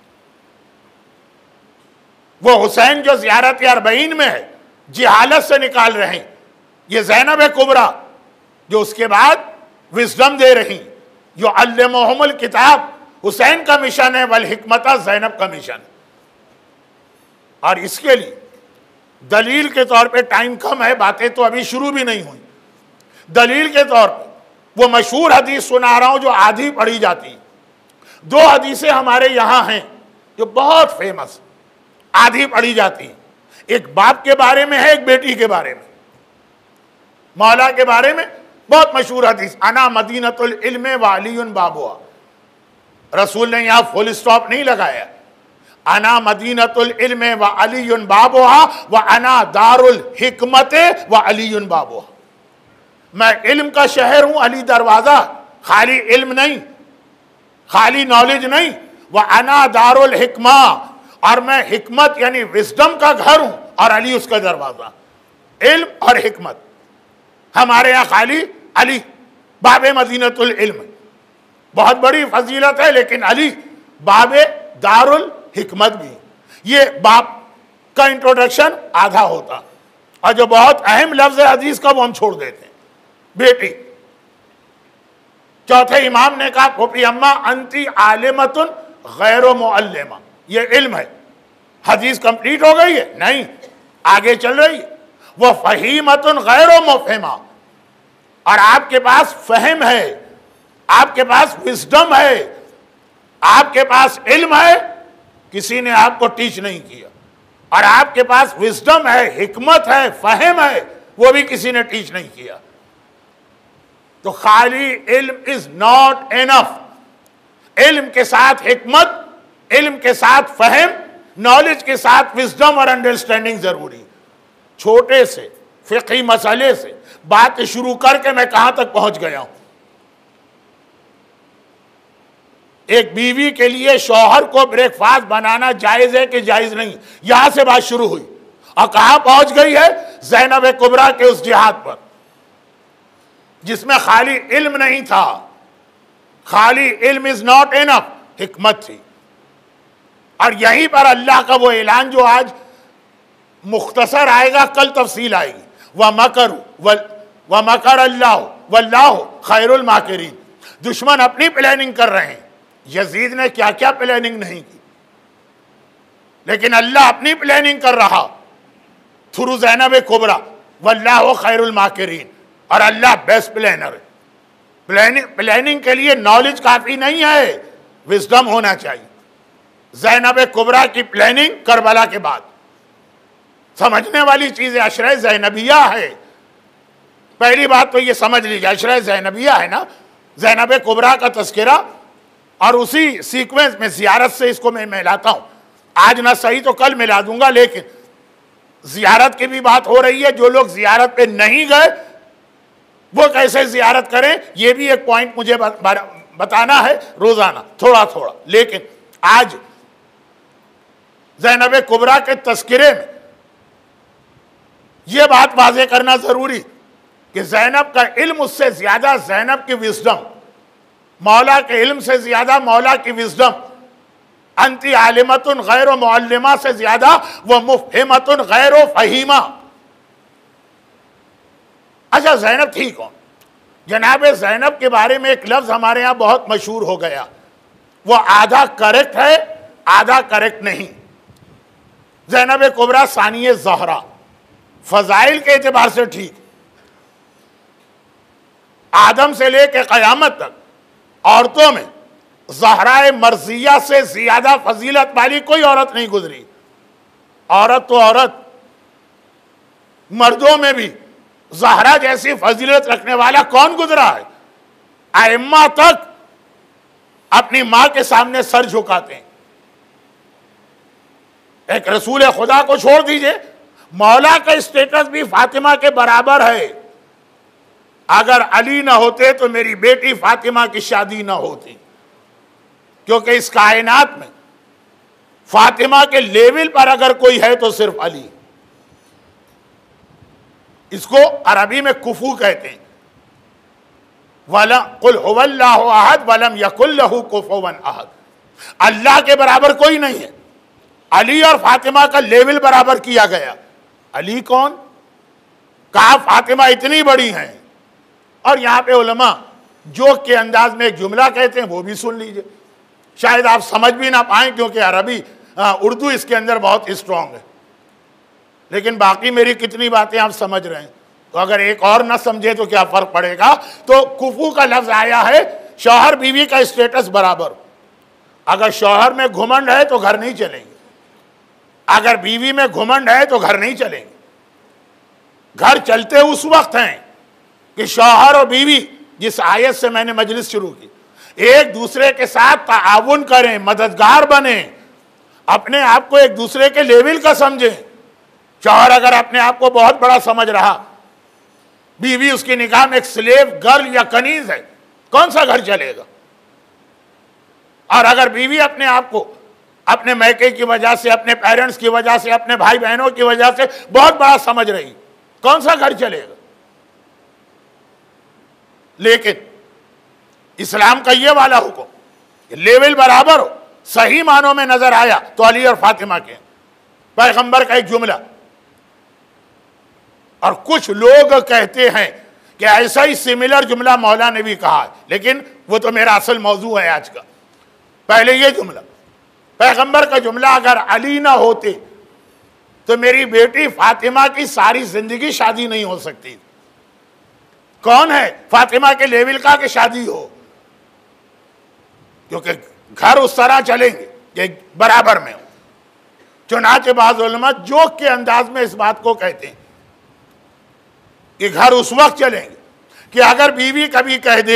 वो हुसैन जो ज़ियारत अरबईन में है, जिहालत से निकाल रहे हैं, ये ज़ैनब है कुबरा जो उसके बाद विस्डम दे रही। जो अल्लमुहुमुल किताब हुसैन का मिशन है, वल हिकमत ज़ैनब का मिशन है। और इसके लिए दलील के तौर पे, टाइम कम है, बातें तो अभी शुरू भी नहीं हुई, दलील के तौर पे वो मशहूर हदीस सुना रहा हूं जो आधी पढ़ी जाती। दो हदीसें हमारे यहां हैं जो बहुत फेमस, आधी पढ़ी जाती। एक बाप के बारे में है, एक बेटी के बारे में, मौला के बारे में बहुत मशहूर हदीस, अना मदीनतुल इल्म व अलीयुन बाबुहा। रसूल ने यहां फुल स्टॉप नहीं लगाया, अना मदीनतुल इल्म व अलीयुन बाबुहा व अना दारुल हिकमत व अलीयुन बाबुहा। मैं इल्म का शहर हूं, अली दरवाजा। खाली इल्म नहीं, खाली नॉलेज नहीं, व अना दारुल हिकमा, और मैं हिकमत यानी विस्डम का घर हूं, और अली उसका दरवाजा। इल्म और हिकमत हमारे यहां खाली अली बाबे मदीनतुल इल्म, बहुत बड़ी फजीलत है, लेकिन अली बाबे दारुल हिकमत भी। ये बाप का इंट्रोडक्शन आधा होता, और जो बहुत अहम लफ्ज है हदीस का वो हम छोड़ देते हैं, बेटी। चौथे इमाम ने कहा, फूफी अम्मा अंती आलिमतुन गैरो मुअल्लिमा, ये इल्म है। हदीस कंप्लीट हो गई है? नहीं, आगे चल रही है। वो फहीमतुन गैरो मुफहिमा, और आपके पास फहम है, आपके पास विस्डम है, आपके पास इल्म है, किसी ने आपको टीच नहीं किया, और आपके पास विस्डम है, हिकमत है, फहम है, वो भी किसी ने टीच नहीं किया। तो खाली इल्म इज नॉट इनफ। इल्म के साथ हिकमत, इल्म के साथ फहम, नॉलेज के साथ विस्डम और अंडरस्टैंडिंग जरूरी। छोटे से फिक़ही मसले से बात शुरू करके मैं कहां तक पहुंच गया हूं। एक बीवी के लिए शौहर को ब्रेकफास्ट बनाना जायज है कि जायज नहीं, यहां से बात शुरू हुई और कहां पहुंच गई है? ज़ैनब कुबरा के उस जिहाद पर जिसमें खाली इल्म नहीं था, खाली इल्म इज नॉट इनफ, हिकमत थी। और यहीं पर अल्लाह का वो ऐलान जो आज मुख्तसर आएगा, कल तफसील आएगी। व मकरू व मकर अल्लाह वल्लाहु खैरुल माकिरीन। दुश्मन अपनी प्लानिंग कर रहे हैं, यजीद ने क्या क्या प्लानिंग नहीं की, लेकिन अल्लाह अपनी प्लानिंग कर रहा थ्रू ज़ैनब कुबरा, वल्लाहु खैरुल माकिरीन। और अल्लाह बेस्ट प्लानर है। प्लानिंग प्लानिंग के लिए नॉलेज काफी नहीं है, विजडम होना चाहिए। ज़ैनब कुबरा की प्लानिंग करबला के बाद समझने वाली चीज अशरा ज़ैनबिया है। पहली बात तो ये समझ लीजिए, अशरा ज़ैनबिया है ना, ज़ैनब कुबरा का तस्करा, और उसी सीक्वेंस में जियारत से इसको मैं मिलाता हूं। आज ना सही तो कल मिला दूंगा, लेकिन जियारत की भी बात हो रही है। जो लोग जियारत पे नहीं गए वो कैसे जियारत करें, ये भी एक पॉइंट मुझे बताना है रोजाना थोड़ा थोड़ा। लेकिन आज ज़ैनब कुबरा के तस्करे में यह बात वाज़ेह करना जरूरी कि ज़ैनब का इल्म उससे ज्यादा ज़ैनब की विजडम, मौला के इल्म से ज्यादा मौला की विजडम, अंति आलिमतुन गैर मुअल्लिमा से ज्यादा वह मुफहिमतुन गैर फहीमा। अच्छा, ज़ैनब थी कौन? जनाब ज़ैनब के बारे में एक लफ्ज हमारे यहां बहुत मशहूर हो गया, वो आधा करेक्ट है आधा करेक्ट नहीं। ज़ैनब कुबरा सानिय ज़हरा, फजाइल के एतबार से ठीक, आदम से लेकर क़यामत तक औरतों में ज़हराए मर्जिया से ज्यादा फजीलत वाली कोई औरत नहीं गुजरी। औरत तो औरत, मर्दों में भी ज़हरा जैसी फजीलत रखने वाला कौन गुजरा है? आइम्मा तक अपनी मां के सामने सर झुकाते हैं। एक रसूल खुदा को छोड़ दीजिए, मौला का स्टेटस भी फातिमा के बराबर है। अगर अली ना होते तो मेरी बेटी फातिमा की शादी ना होती, क्योंकि इस कायनात में फातिमा के लेवल पर अगर कोई है तो सिर्फ अली। इसको अरबी में कुफू कहते हैं। वला कुल हुवल्लाहु अहद वलम यकुल लहू कुफुवन अहद। अल्लाह के बराबर कोई नहीं है। अली और फातिमा का लेवल बराबर किया गया। अली कौन? कहा फातिमा इतनी बड़ी हैं। और यहां पे उलमा जोक के अंदाज में एक जुमला कहते हैं, वो भी सुन लीजिए। शायद आप समझ भी ना पाए, क्योंकि अरबी उर्दू इसके अंदर बहुत स्ट्रांग है, लेकिन बाकी मेरी कितनी बातें आप समझ रहे हैं। तो अगर एक और ना समझे तो क्या फर्क पड़ेगा। तो कुफू का लफ्ज आया है शौहर बीवी का स्टेटस बराबर। अगर शौहर में घुमंड है तो घर नहीं चलेंगे, अगर बीवी में घुमंड है तो घर नहीं चलेंगे। घर चलते उस वक्त हैं कि शौहर और बीवी, जिस आयत से मैंने मजलिस शुरू की, एक दूसरे के साथ ताआवुन करें, मददगार बने, अपने आप को एक दूसरे के लेवल का समझें। शौहर अगर अपने आप को बहुत बड़ा समझ रहा, बीवी उसकी निगाह में एक स्लेव गर्ल या कनीज है, कौन सा घर चलेगा? और अगर बीवी अपने आप को अपने मैके की वजह से, अपने पेरेंट्स की वजह से, अपने भाई बहनों की वजह से बहुत बड़ा समझ रही, कौन सा घर चलेगा? लेकिन इस्लाम का ये वाला हुक्म, लेवल बराबर हो, सही मानों में नजर आया तो अली और फातिमा के। पैगंबर का एक जुमला, और कुछ लोग कहते हैं कि ऐसा ही सिमिलर जुमला मौला ने भी कहा है, लेकिन वो तो मेरा असल मौजू है आज का। पहले ये जुमला, पैगंबर का जुमला, अगर अली ना होते तो मेरी बेटी फातिमा की सारी जिंदगी शादी नहीं हो सकती। कौन है फातिमा के लेवल का कि शादी हो? क्योंकि घर उस तरह चलेंगे कि बराबर में हो। चुनाचे बाज़ उलमा जोक के अंदाज में इस बात को कहते हैं कि घर उस वक्त चलेंगे कि अगर बीवी कभी कह दे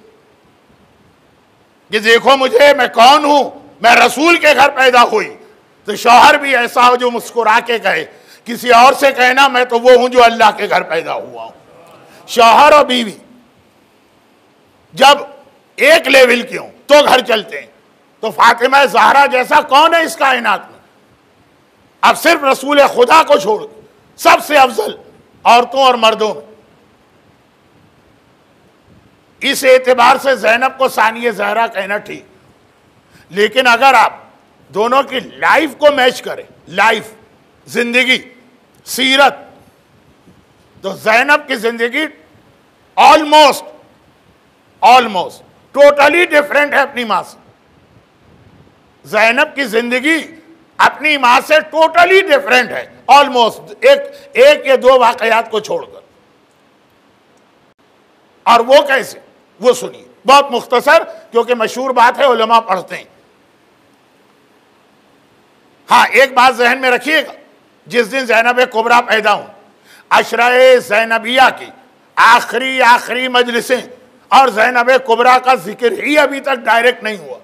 कि देखो मुझे, मैं कौन हूं, मैं रसूल के घर पैदा हुई, तो शौहर भी ऐसा हो जो मुस्कुरा के कहे किसी और से कहना मैं तो वो हूं जो अल्लाह के घर पैदा हुआ हूं। शौहर और बीवी जब एक लेवल के हों तो घर चलते हैं। तो फातिमा ज़हरा जैसा कौन है इस कायनात में? अब सिर्फ रसूल खुदा को छोड़ सबसे अफजल औरतों और मर्दों में। इस एतबार से ज़ैनब को सानिया ज़हरा कहना ठीक, लेकिन अगर आप दोनों की लाइफ को मैच करें, लाइफ, जिंदगी, सीरत, तो ज़ैनब की जिंदगी ऑलमोस्ट ऑलमोस्ट टोटली डिफरेंट है अपनी मां से। ज़ैनब की जिंदगी अपनी मां से टोटली डिफरेंट है, ऑलमोस्ट, एक एक या दो वाकयात को छोड़कर। और वो कैसे, वो सुनिए, बहुत मुख्तसर, क्योंकि मशहूर बात है, उलमा पढ़ते हैं। हाँ, एक बात जहन में रखिएगा, जिस दिन ज़ैनब कुबरा पैदा हुई, अशरा ज़ैनबिया की आखिरी आखिरी मजलिसें और ज़ैनब कुबरा का जिक्र ही अभी तक डायरेक्ट नहीं हुआ।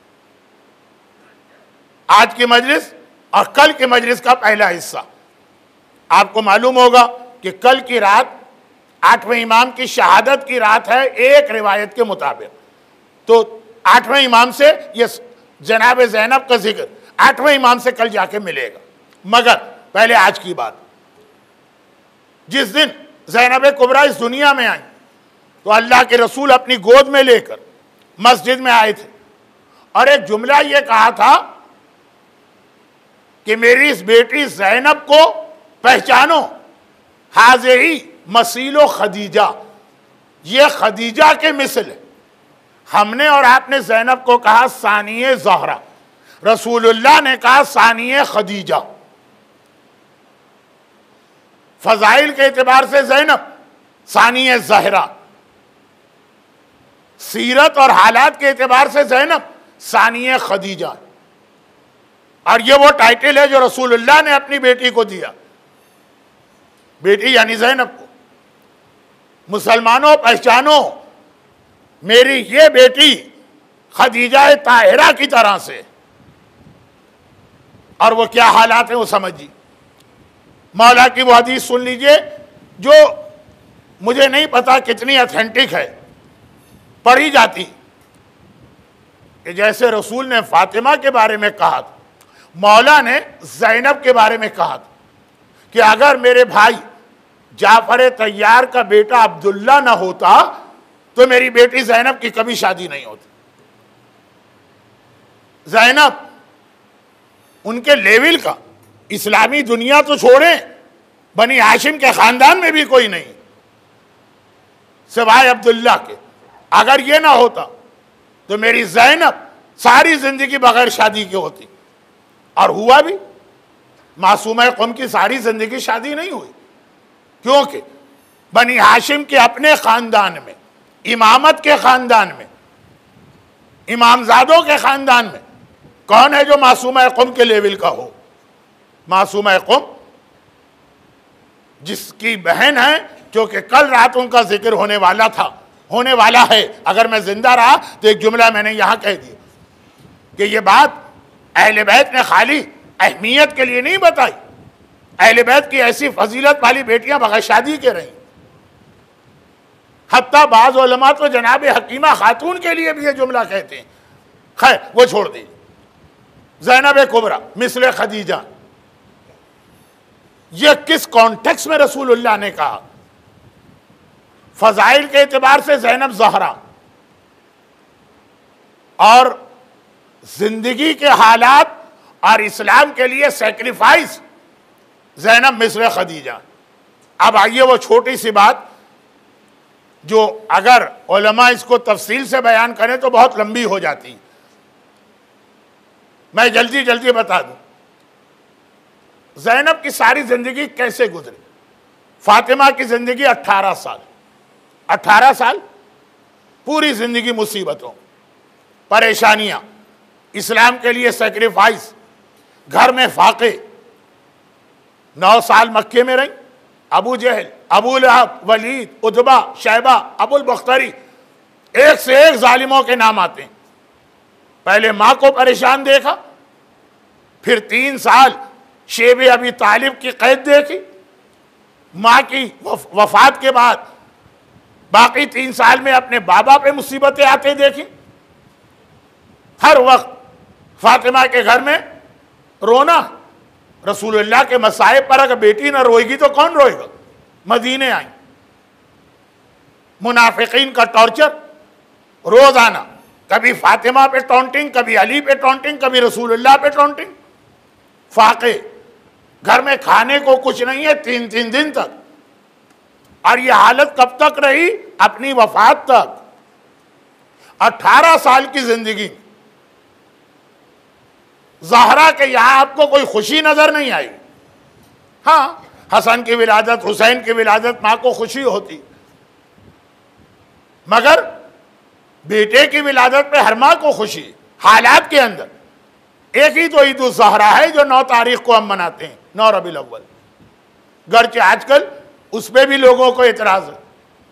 आज की मजलिस और कल की मजलिस का पहला हिस्सा। आपको मालूम होगा कि कल की रात आठवें इमाम की शहादत की रात है, एक रिवायत के मुताबिक। तो आठवें इमाम से ये जनाब ज़ैनब का जिक्र आठवें इमाम से कल जाके मिलेगा। मगर पहले आज की बात, जिस दिन ज़ैनब कुबरा इस दुनिया में आई तो अल्लाह के रसूल अपनी गोद में लेकर मस्जिद में आए थे और एक जुमला ये कहा था कि मेरी इस बेटी ज़ैनब को पहचानो, हाज़िही मसीलो खदीजा, ये खदीजा के मिसल है। हमने और आपने ज़ैनब को कहा सानिये ज़हरा, रसूलुल्लाह ने कहा सानिये खदीजा। फ़ज़ाइल के एतबार से ज़ैनब सानिये ज़हरा, सीरत और हालात के एतबार से ज़ैनब सानिये खदीजा। और ये वो टाइटल है जो रसूलुल्लाह ने अपनी बेटी को दिया, बेटी यानी ज़ैनब को। मुसलमानों पहचानो, मेरी ये बेटी खदीजा ताहिरा की तरह से। और वो क्या हालात हैं वो समझिए। मौला की वो हदीस सुन लीजिए जो मुझे नहीं पता कितनी ऑथेंटिक है, पढ़ी जाती, कि जैसे रसूल ने फातिमा के बारे में कहा था, मौला ने ज़ैनब के बारे में कहा था कि अगर मेरे भाई जाफर तैयार का बेटा अब्दुल्ला ना होता तो मेरी बेटी ज़ैनब की कभी शादी नहीं होती। ज़ैनब उनके लेवल का, इस्लामी दुनिया तो छोड़ें, बनी हाशिम के खानदान में भी कोई नहीं सिवाय अब्दुल्ला के। अगर ये ना होता तो मेरी ज़ैनब सारी जिंदगी बगैर शादी के होती। और हुआ भी, मासूमा क़ौम की सारी जिंदगी शादी नहीं हुई, क्योंकि बनी हाशिम के अपने खानदान में, इमामत के खानदान में, इमामजादों के खानदान में कौन है जो मासूमा क़ौम के लेवल का हो? मासूमा क़ौम जिसकी बहन है, क्योंकि कल रात उनका जिक्र होने वाला था, होने वाला है। अगर मैं जिंदा रहा तो एक जुमला मैंने यहां कह दिया कि ये बात अहले बैत ने खाली अहमियत के लिए नहीं बताई। अहले बैत की ऐसी फजीलत वाली बेटियां बगैर शादी के रहीं। हत्ता बाज़ उलमा तो जनाब हकीमा खातून के लिए भी ये जुमला कहते हैं। खैर वो छोड़ दी। ज़ैनब कुबरा मिसले खदीजा, ये किस कॉन्टेक्स्ट में रसूलुल्लाह ने कहा? फ़ज़ाइल के एतबार से ज़ैनब ज़हरा और जिंदगी के हालात और इस्लाम के लिए सेक्रीफाइस ज़ैनब मिसले खदीजा। अब आइए वो छोटी सी बात जो अगर उलमा इसको तफसील से बयान करें तो बहुत लंबी हो जाती, मैं जल्दी जल्दी बता दूं। ज़ैनब की सारी जिंदगी कैसे गुजरी? फातिमा की जिंदगी अट्ठारह साल, अट्ठारह साल पूरी जिंदगी मुसीबतों, परेशानियां, इस्लाम के लिए सेक्रीफाइस, घर में फाके। नौ साल मक्के में रही। अबू जहल, अबू लहब, वलीद, उतबा, शैबा, अबुल बख्तरी, एक से एक जालिमों के नाम आते हैं। पहले माँ को परेशान देखा, फिर तीन साल शेब अबी तालिब की कैद देखी, माँ की वफात के बाद बाकी तीन साल में अपने बाबा पे मुसीबतें आते देखी। हर वक्त फातिमा के घर में रोना, रसूलुल्लाह के मसाइब पर अगर बेटी ना रोएगी तो कौन रोएगा। मदीने आई, मुनाफिकीन का टॉर्चर रोजाना, कभी फातिमा पे टॉन्टिंग, कभी अली पे टॉन्टिंग, कभी रसूलुल्लाह पे टॉन्टिंग। फाके, घर में खाने को कुछ नहीं है तीन तीन दिन तक। और यह हालत कब तक रही? अपनी वफात तक। अठारह साल की जिंदगी ज़हरा के यहां आपको कोई खुशी नजर नहीं आई। हाँ, हसन की विलादत, हुसैन की विलादत मां को खुशी होती, मगर बेटे की विलादत पे हर मां को खुशी। हालात के अंदर एक ही तो ईद उल ज़हरा है जो नौ तारीख को हम मनाते हैं, नौ रबीउल अव्वल। गर्चे आजकल उस पर भी लोगों को एतराज है।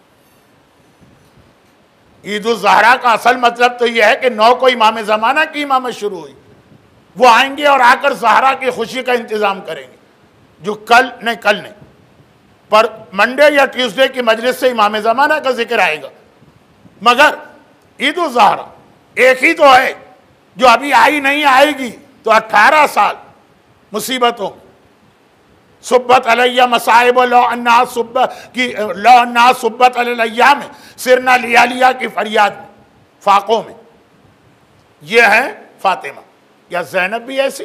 ईद उल ज़हरा का असल मतलब तो यह है कि नौ को इमाम ज़माना की इमामत शुरू हुई, वो आएंगे और आकर ज़हरा की खुशी का इंतज़ाम करेंगे, जो कल नहीं कल नहीं पर मंडे या ट्यूसडे की मजलिस से इमाम ज़माना का जिक्र आएगा। मगर ईद उल ज़हरा एक ही तो है जो अभी आई नहीं आएगी। तो अट्ठारह साल मुसीबतों, सुब्बत अलैया मसाइब लो अन्ना सुब्बत की लो अन्ना सुब्बत अलैया में सिरना लिया लिया की फरियाद में, फाकों में। यह है फातिमा। या ज़ैनब भी ऐसी?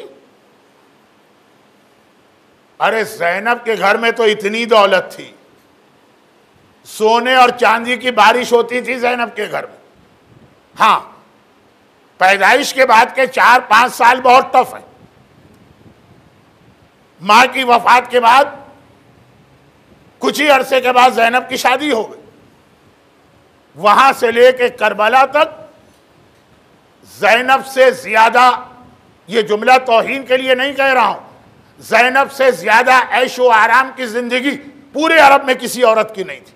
अरे ज़ैनब के घर में तो इतनी दौलत थी, सोने और चांदी की बारिश होती थी ज़ैनब के घर में। हाँ, पैदाइश के बाद के चार पांच साल बहुत टफ है। मां की वफात के बाद कुछ ही अरसे के बाद ज़ैनब की शादी हो गई। वहां से लेके करबला तक ज़ैनब से ज्यादा, ये जुमला तौहीन के लिए नहीं कह रहा हूं, ज़ैनब से ज्यादा ऐशो आराम की जिंदगी पूरे अरब में किसी औरत की नहीं थी।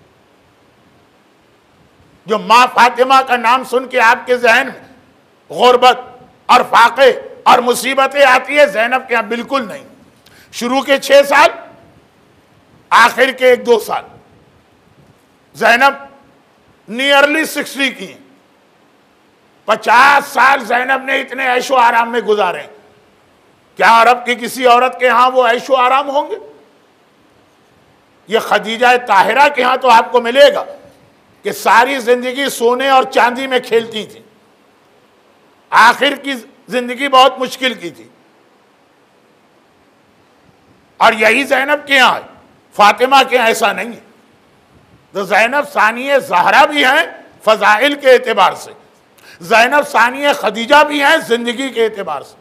जो मां फातिमा का नाम सुन के आपके जहन में गुर्बत और फाके और मुसीबतें आती है, ज़ैनब के यहां बिल्कुल नहीं। शुरू के छह साल, आखिर के एक दो साल ज़ैनब नियरली सिक्सटी की हैं। पचास साल ज़ैनब ने इतने ऐशो आराम में गुजारे। क्या अरब की किसी औरत के यहां वो ऐशो आराम होंगे? ये खदीजा ताहिरा के यहां तो आपको मिलेगा कि सारी जिंदगी सोने और चांदी में खेलती थी, आखिर की जिंदगी बहुत मुश्किल की थी। और यही ज़ैनब के यहां है, फातिमा के यहां ऐसा नहीं है। तो ज़ैनब सानिए ज़हरा भी हैं फजाइल के एतबार से, ज़ैनब सानिए खदीजा भी हैं जिंदगी के एतबार से।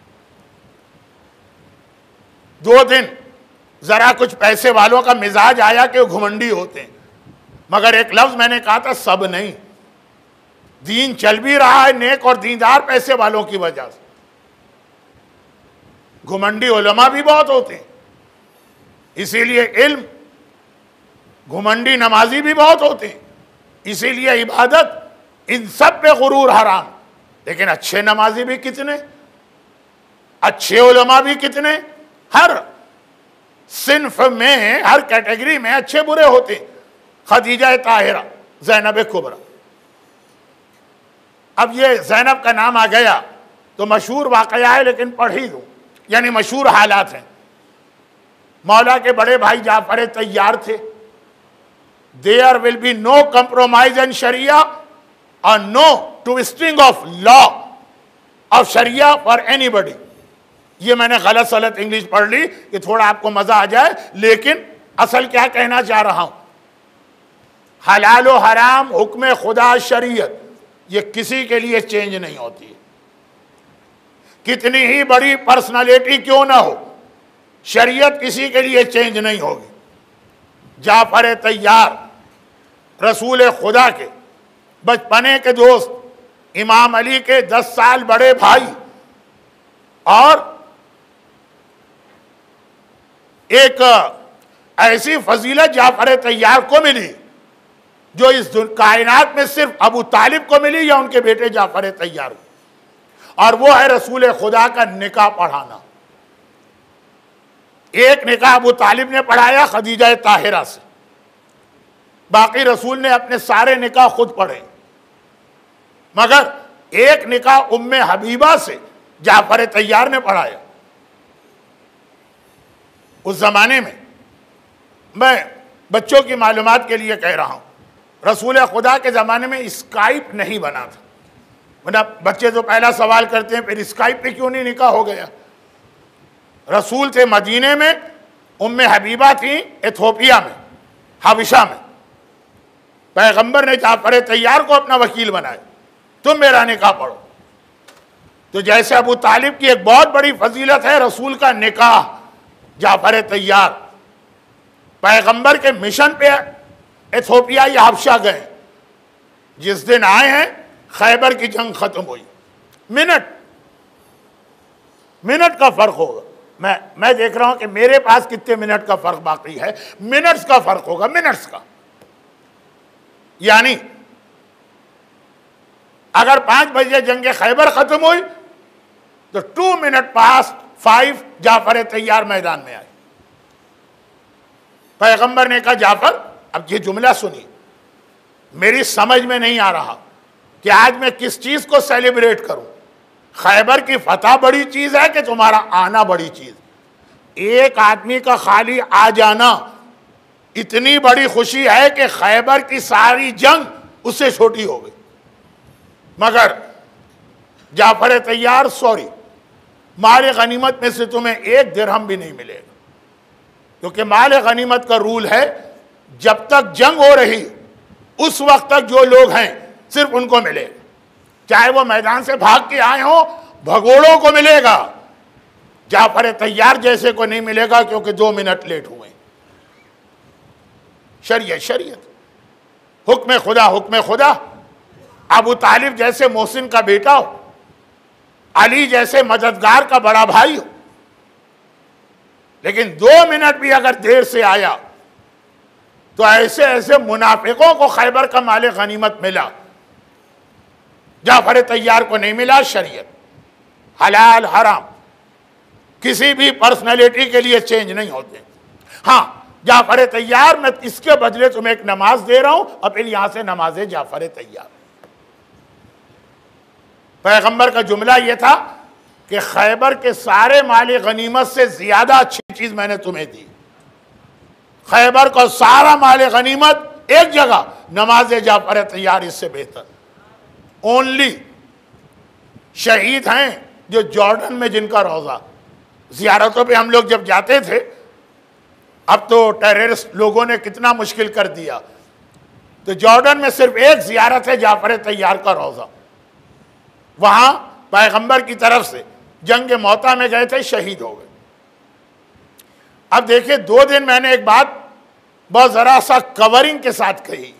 दो दिन जरा कुछ पैसे वालों का मिजाज आया कि वो घुमंडी होते हैं, मगर एक लफ्ज मैंने कहा था, सब नहीं। दीन चल भी रहा है नेक और दीनदार पैसे वालों की वजह से। घुमंडी उलमा भी बहुत होते हैं, इसीलिए इल्म, घुमंडी नमाजी भी बहुत होते हैं, इसीलिए इबादत, इन सब पे गुरूर हराम। लेकिन अच्छे नमाजी भी कितने, अच्छे उलमा भी कितने। हर सिन्फ में, हर कैटेगरी में अच्छे बुरे होते। खदीजा ताहिरा, ज़ैनब कुबरा। अब ये ज़ैनब का नाम आ गया तो मशहूर वाक़या है, लेकिन पढ़ ही दूं, यानी मशहूर हालात हैं। मौला के बड़े भाई जाफर तैयार थे, there will be no compromise in शरिया और no twisting of law of शरिया फॉर एनीबडी। ये मैंने गलत सलत इंग्लिश पढ़ ली कि थोड़ा आपको मजा आ जाए, लेकिन असल क्या कहना चाह रहा हूं, हलाल व हराम, हुक्म खुदा, शरीयत, ये किसी के लिए चेंज नहीं होती है। कितनी ही बड़ी पर्सनालिटी क्यों ना हो, शरीयत किसी के लिए चेंज नहीं होगी। जाफर तैयार रसूल खुदा के बचपने के दोस्त, इमाम अली के दस साल बड़े भाई, और एक ऐसी फजीलत जाफर तैयार को मिली जो इस कायनात में सिर्फ अबू तालिब को मिली या उनके बेटे जाफर तैयार को, और वो है रसूल खुदा का निकाह पढ़ाना। एक निकाह अबू तालिब ने पढ़ाया खदीजा ताहिरा से, बाकी रसूल ने अपने सारे निकाह खुद पढ़े, मगर एक निकाह उम्मे हबीबा से जाफर तैयार ने पढ़ाया। उस जमाने में, मैं बच्चों की मालूमात के लिए कह रहा हूं, रसूल खुदा के ज़माने में स्काइप नहीं बना था। मतलब बच्चे तो पहला सवाल करते हैं फिर स्काइप पे क्यों नहीं निकाह हो गया। रसूल थे मदीने में, उम्मे हबीबा थी एथोपिया में, हबशा में। पैगंबर ने जाफर तैयार को अपना वकील बनाया, तुम मेरा निकाह पढ़ो। तो जैसे अबू तालिब की एक बहुत बड़ी फजीलत है रसूल का निकाह, जाफर तैयार पैगंबर के मिशन पे एथोपिया या हबशा गए। जिस दिन आए हैं खैबर की जंग खत्म हुई। मिनट मिनट का फर्क होगा। मैं मैं देख रहा हूं कि मेरे पास कितने मिनट का फर्क बाकी है, मिनट्स का फर्क होगा, मिनट्स का। यानी अगर पांच बजे जंग खैबर खत्म हुई तो टू मिनट पास फाइव जाफर तैयार मैदान में आए। पैगंबर ने कहा जाफर, अब ये जुमला सुनिए, मेरी समझ में नहीं आ रहा कि आज मैं किस चीज को सेलिब्रेट करूं। खैबर की फतह बड़ी चीज है कि तुम्हारा आना बड़ी चीज। एक आदमी का खाली आ जाना इतनी बड़ी खुशी है कि खैबर की सारी जंग उससे छोटी हो गई। मगर जाफर तैयार, सॉरी, माल गनीमत में से तुम्हें एक दिरहम भी नहीं मिलेगा, क्योंकि माल गनीमत का रूल है जब तक जंग हो रही उस वक्त तक जो लोग हैं सिर्फ उनको मिलेगा, चाहे वो मैदान से भाग के आए हो, भगोड़ों को मिलेगा। जाफर तैयार जैसे को नहीं मिलेगा क्योंकि दो मिनट लेट हुए। शरीयत शरीयत हुक्म खुदा हुक्म खुदा। अबू तालिब जैसे मोहसिन का बेटा हो, अली जैसे मददगार का बड़ा भाई हो, लेकिन दो मिनट भी अगर देर से आया तो ऐसे ऐसे मुनाफिकों को खैबर का माल गनीमत मिला, जाफर तैयार को नहीं मिला। शरीयत हलाल हराम किसी भी पर्सनैलिटी के लिए चेंज नहीं होते। हाँ, जाफर तैयार, मैं इसके बदले तुम्हें एक नमाज दे रहा हूं और फिर यहां से नमाज जाफर तैयार। पैगंबर का जुमला यह था कि खैबर के सारे माल गनीमत से ज्यादा अच्छी चीज मैंने तुम्हें दी। खैबर का सारा माल गनीमत एक जगह, नमाज जाफर तैयार इससे बेहतर। ओनली शहीद हैं जो जॉर्डन में जिनका रोजा, जियारतों पे हम लोग जब जाते थे, अब तो टेररिस्ट लोगों ने कितना मुश्किल कर दिया, तो जॉर्डन में सिर्फ एक जियारत है जाफर तैयार का रोजा। वहां पैगंबर की तरफ से जंग मौता में गए थे, शहीद हो गए। अब देखिए, दो दिन मैंने एक बात बहुत जरा सा कवरिंग के साथ कही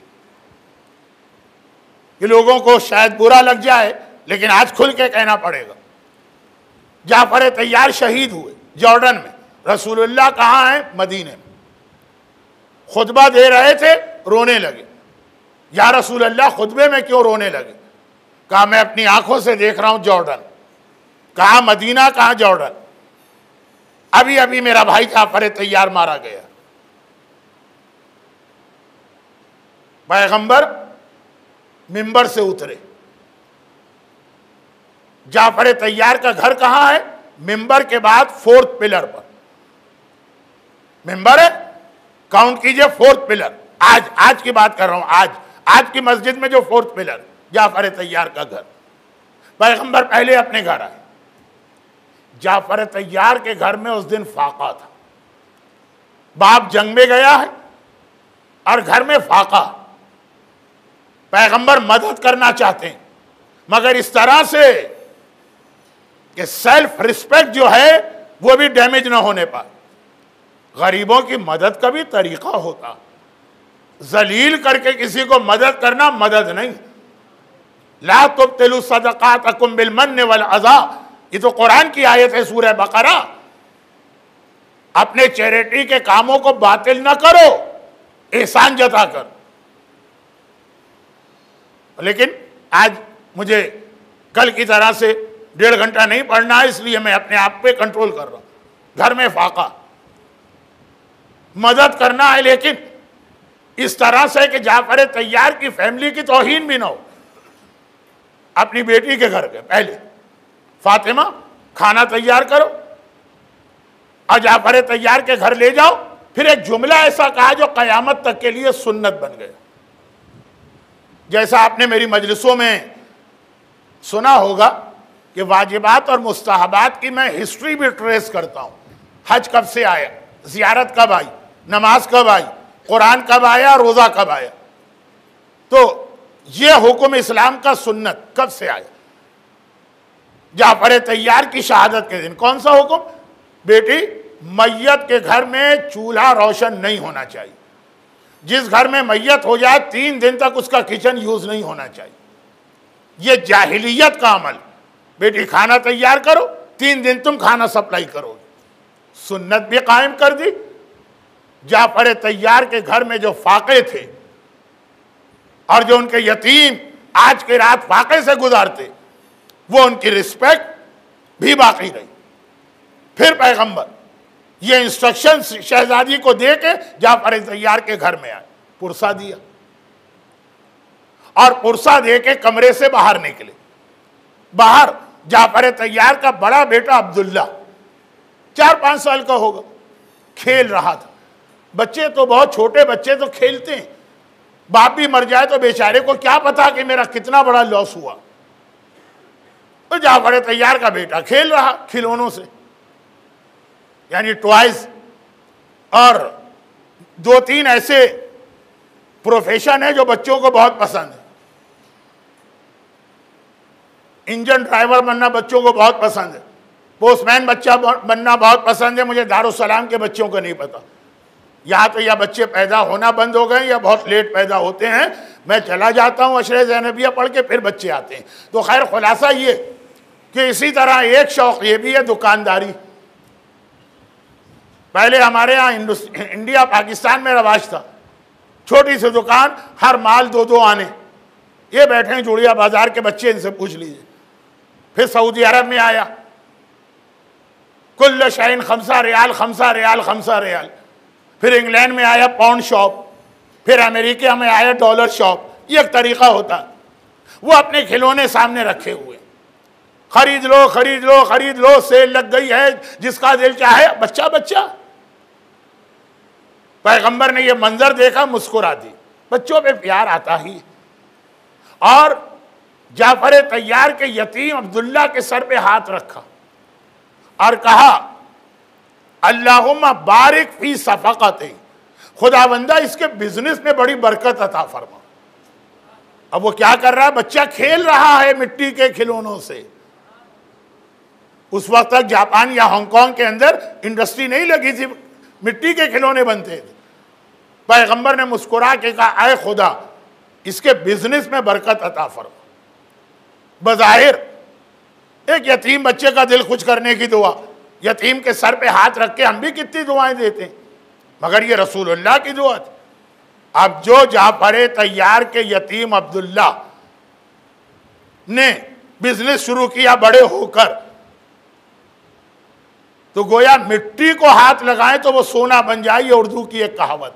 कि लोगों को शायद बुरा लग जाए, लेकिन आज खुल के कहना पड़ेगा। जाफर तैयार शहीद हुए जॉर्डन में। रसूलुल्लाह कहाँ हैं? मदीने में। खुतबा दे रहे थे, रोने लगे। या रसूलुल्लाह खुतबे में क्यों रोने लगे? कहा मैं अपनी आंखों से देख रहा हूं जॉर्डन। कहा मदीना, कहा जॉर्डन। अभी अभी मेरा भाई जाफर तैयार मारा गया। पैगंबर मिंबर से उतरे। जाफर तैयार का घर कहां है? मिंबर के बाद फोर्थ पिलर पर। मिंबर है, काउंट कीजिए, फोर्थ पिलर। आज आज की बात कर रहा हूं, आज आज की मस्जिद में जो फोर्थ पिलर, जाफर तैयार का घर। पैगंबर पहले अपने घर आए। जाफर तैयार के घर में उस दिन फाका था। बाप जंग में गया है और घर में फाका। पैगंबर मदद करना चाहते हैं, मगर इस तरह से कि सेल्फ रिस्पेक्ट जो है वो भी डैमेज ना होने पाए। गरीबों की मदद का भी तरीका होता। जलील करके किसी को मदद करना मदद नहीं। ला तुब्तिलू सदक़ातकुम बिलमन्नि वल अज़ा, ये तो कुरान की आयत है, सूरह बकरा। अपने चैरिटी के कामों को बातिल ना करो, एहसान जता कर। लेकिन आज मुझे कल की तरह से डेढ़ घंटा नहीं पढ़ना है, इसलिए मैं अपने आप पे कंट्रोल कर रहा हूं। घर में फाका, मदद करना है, लेकिन इस तरह से कि जाफर तैयार की फैमिली की तौहीन भी ना हो। अपनी बेटी के घर गए, पहले फातिमा खाना तैयार करो और जाफर तैयार के घर ले जाओ। फिर एक जुमला ऐसा कहा जो कयामत तक के लिए सुन्नत बन गया। जैसा आपने मेरी मजलिसों में सुना होगा कि वाजिबात और मुस्तहबात की मैं हिस्ट्री भी ट्रेस करता हूँ। हज कब से आया, ज़ियारत कब आई, नमाज कब आई, कुरान कब आया, रोज़ा कब आया। तो ये हुक्म इस्लाम का सुन्नत कब से आया? जाफर तैयार की शहादत के दिन। कौन सा हुक्म? बेटी, मैयत के घर में चूल्हा रोशन नहीं होना चाहिए। जिस घर में मैयत हो जाए तीन दिन तक उसका किचन यूज नहीं होना चाहिए। यह जाहिलियत का अमल। बेटी खाना तैयार करो, तीन दिन तुम खाना सप्लाई करोगे। सुन्नत भी कायम कर दी। जाफर तैयार के घर में जो फाके थे और जो उनके यतीम आज की रात फाके से गुजारते, वो उनकी रिस्पेक्ट भी बाकी रही। फिर पैगंबर ये इंस्ट्रक्शन शहजादी को दे के जाफर तैयार के घर में आए, पुरसा दिया और पुरसा दे के कमरे से बाहर निकले। बाहर जाफर तैयार का बड़ा बेटा अब्दुल्ला चार पांच साल का होगा, खेल रहा था। बच्चे तो बहुत छोटे बच्चे तो खेलते हैं, बाप भी मर जाए तो बेचारे को क्या पता कि मेरा कितना बड़ा लॉस हुआ। तो जाफर तैयार का बेटा खेल रहा खिलौनों से, यानी टॉयज। और दो तीन ऐसे प्रोफेशन है जो बच्चों को बहुत पसंद है। इंजन ड्राइवर बनना बच्चों को बहुत पसंद है, पोस्टमैन बच्चा बनना बहुत पसंद है। मुझे दारुसलाम के बच्चों को नहीं पता, यहाँ तो या बच्चे पैदा होना बंद हो गए या बहुत लेट पैदा होते हैं। मैं चला जाता हूँ अशरे ज़ैनबिया पढ़ के, फिर बच्चे आते हैं। तो खैर खुलासा ये कि इसी तरह एक शौक़ ये भी है दुकानदारी। पहले हमारे यहाँ इंडिया पाकिस्तान में रवाज था, छोटी सी दुकान, हर माल दो दो आने। ये बैठे हैं जुड़िया बाजार के बच्चे, इनसे पूछ लीजिए। फिर सऊदी अरब में आया, कुल्ल शैन खमसा रियाल खमसा रियाल खमसा रियाल। फिर इंग्लैंड में आया पाउंड शॉप, फिर अमेरिका में आया डॉलर शॉप। ये एक तरीका होता, वो अपने खिलौने सामने रखे हुए, खरीद लो खरीद लो खरीद लो, सेल लग गई है, जिसका दिल चाहे। बच्चा बच्चा पैगंबर ने ये मंजर देखा, मुस्कुरा दी। बच्चों पे प्यार आता ही। और जाफर तैयार के यतीम अब्दुल्ला के सर पे हाथ रखा और कहा, अल्लाहुम्मा बारिक फी सफाकते, खुदावंदा इसके बिजनेस में बड़ी बरकत अता फरमा। अब वो क्या कर रहा है? बच्चा खेल रहा है मिट्टी के खिलौनों से। उस वक्त तक जापान या हांगकांग के अंदर इंडस्ट्री नहीं लगी थी, मिट्टी के खिलौने बनते थे। पैगंबर ने मुस्कुरा के कहा, आए खुदा इसके बिजनेस में बरकत अता फरमा। बज़ाहिर एक यतीम बच्चे का दिल खुश करने की दुआ, यतीम के सर पे हाथ रख के हम भी कितनी दुआएं देते हैं, मगर ये रसूलुल्लाह की दुआ थी। अब जो जाफर तैयार के यतीम अब्दुल्ला ने बिजनेस शुरू किया बड़े होकर, तो गोया मिट्टी को हाथ लगाएं तो वो सोना बन जाए, ये उर्दू की एक कहावत।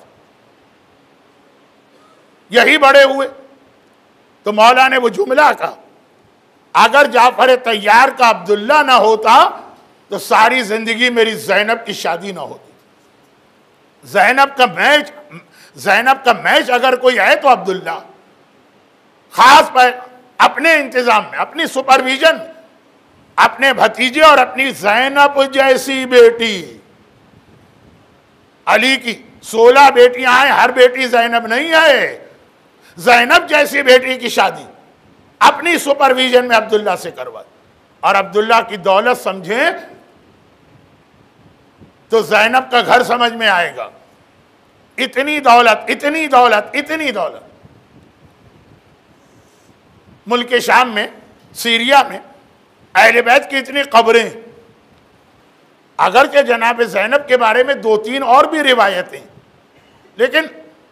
यही बड़े हुए तो मौला ने वो जुमला कहा, अगर जाफर तैयार का अब्दुल्ला ना होता तो सारी जिंदगी मेरी ज़ैनब की शादी ना होती। ज़ैनब का मैच ज़ैनब का मैच अगर कोई है तो अब्दुल्ला, खास पर अपने इंतजाम में, अपनी सुपरविजन, अपने भतीजे और अपनी ज़ैनब जैसी बेटी। अली की सोलह बेटियां हैं, हर बेटी ज़ैनब नहीं है। ज़ैनब जैसी बेटी की शादी अपनी सुपरविजन में अब्दुल्ला से करवा। और अब्दुल्ला की दौलत समझें तो ज़ैनब का घर समझ में आएगा। इतनी दौलत इतनी दौलत इतनी दौलत। मुल्क शाम में, सीरिया में अहले बैत की इतनी कब्रें। अगरचे जनाब ज़ैनब के बारे में दो तीन और भी रिवायतें, लेकिन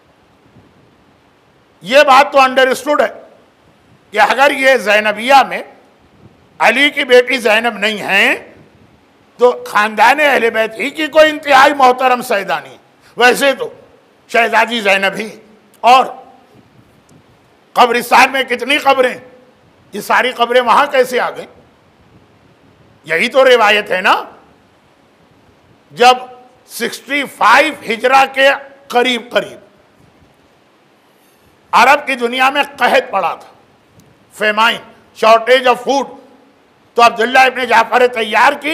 यह बात तो अंडरस्टूड है कि अगर ये ज़ैनबिया में अली की बेटी ज़ैनब नहीं है तो ख़ानदान अहले बैत ही की कोई इंतहाई मोहतरम सैदानी। वैसे तो शहजादी ज़ैनब ही, और कब्रिस्तान में कितनी कब्रें, ये सारी कब्रें वहां कैसे आ गई? यही तो रिवायत है ना। जब पैंसठ हिजरा के करीब करीब अरब की दुनिया में कहत पड़ा था, फेमाइन, शॉर्टेज ऑफ फूड, तो अब्दुल्ला इब्ने जाफर तैयार की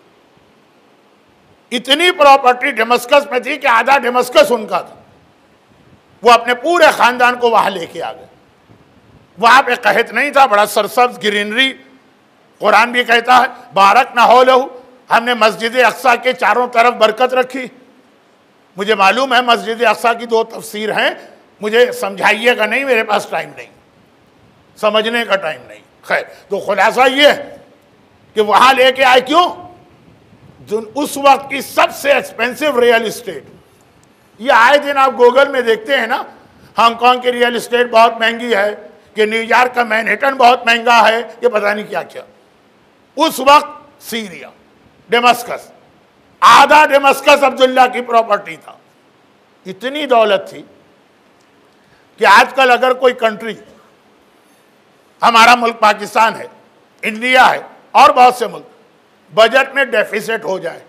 इतनी प्रॉपर्टी डेमस्कस में थी कि आधा डेमस्कस उनका था। वो अपने पूरे खानदान को वहां लेके आ गए। वहां पे कहत नहीं था, बड़ा सरसब्ज ग्रीनरी। कुरान भी कहता है बारक ना हो लहू, हमने मस्जिद अक्सा के चारों तरफ बरकत रखी। मुझे मालूम है मस्जिद अक्सा की दो तफसीर हैं, मुझे समझाइएगा नहीं, मेरे पास टाइम नहीं, समझने का टाइम नहीं। खैर, तो खुलासा ये है कि वहां लेके आए क्यों? उस वक्त की सबसे एक्सपेंसिव रियल इस्टेट। ये आए दिन आप गूगल में देखते हैं ना, हांगकांग की रियल इस्टेट बहुत महंगी है, कि न्यूयॉर्क का मैनहट्टन बहुत महंगा है, ये पता नहीं क्या क्या। उस वक्त सीरिया, डेमस्कस, आधा डेमस्कस अब्दुल्ला की प्रॉपर्टी था। इतनी दौलत थी कि आजकल अगर कोई कंट्री, हमारा मुल्क पाकिस्तान है, इंडिया है और बहुत से मुल्क, बजट में डेफिसिट हो जाए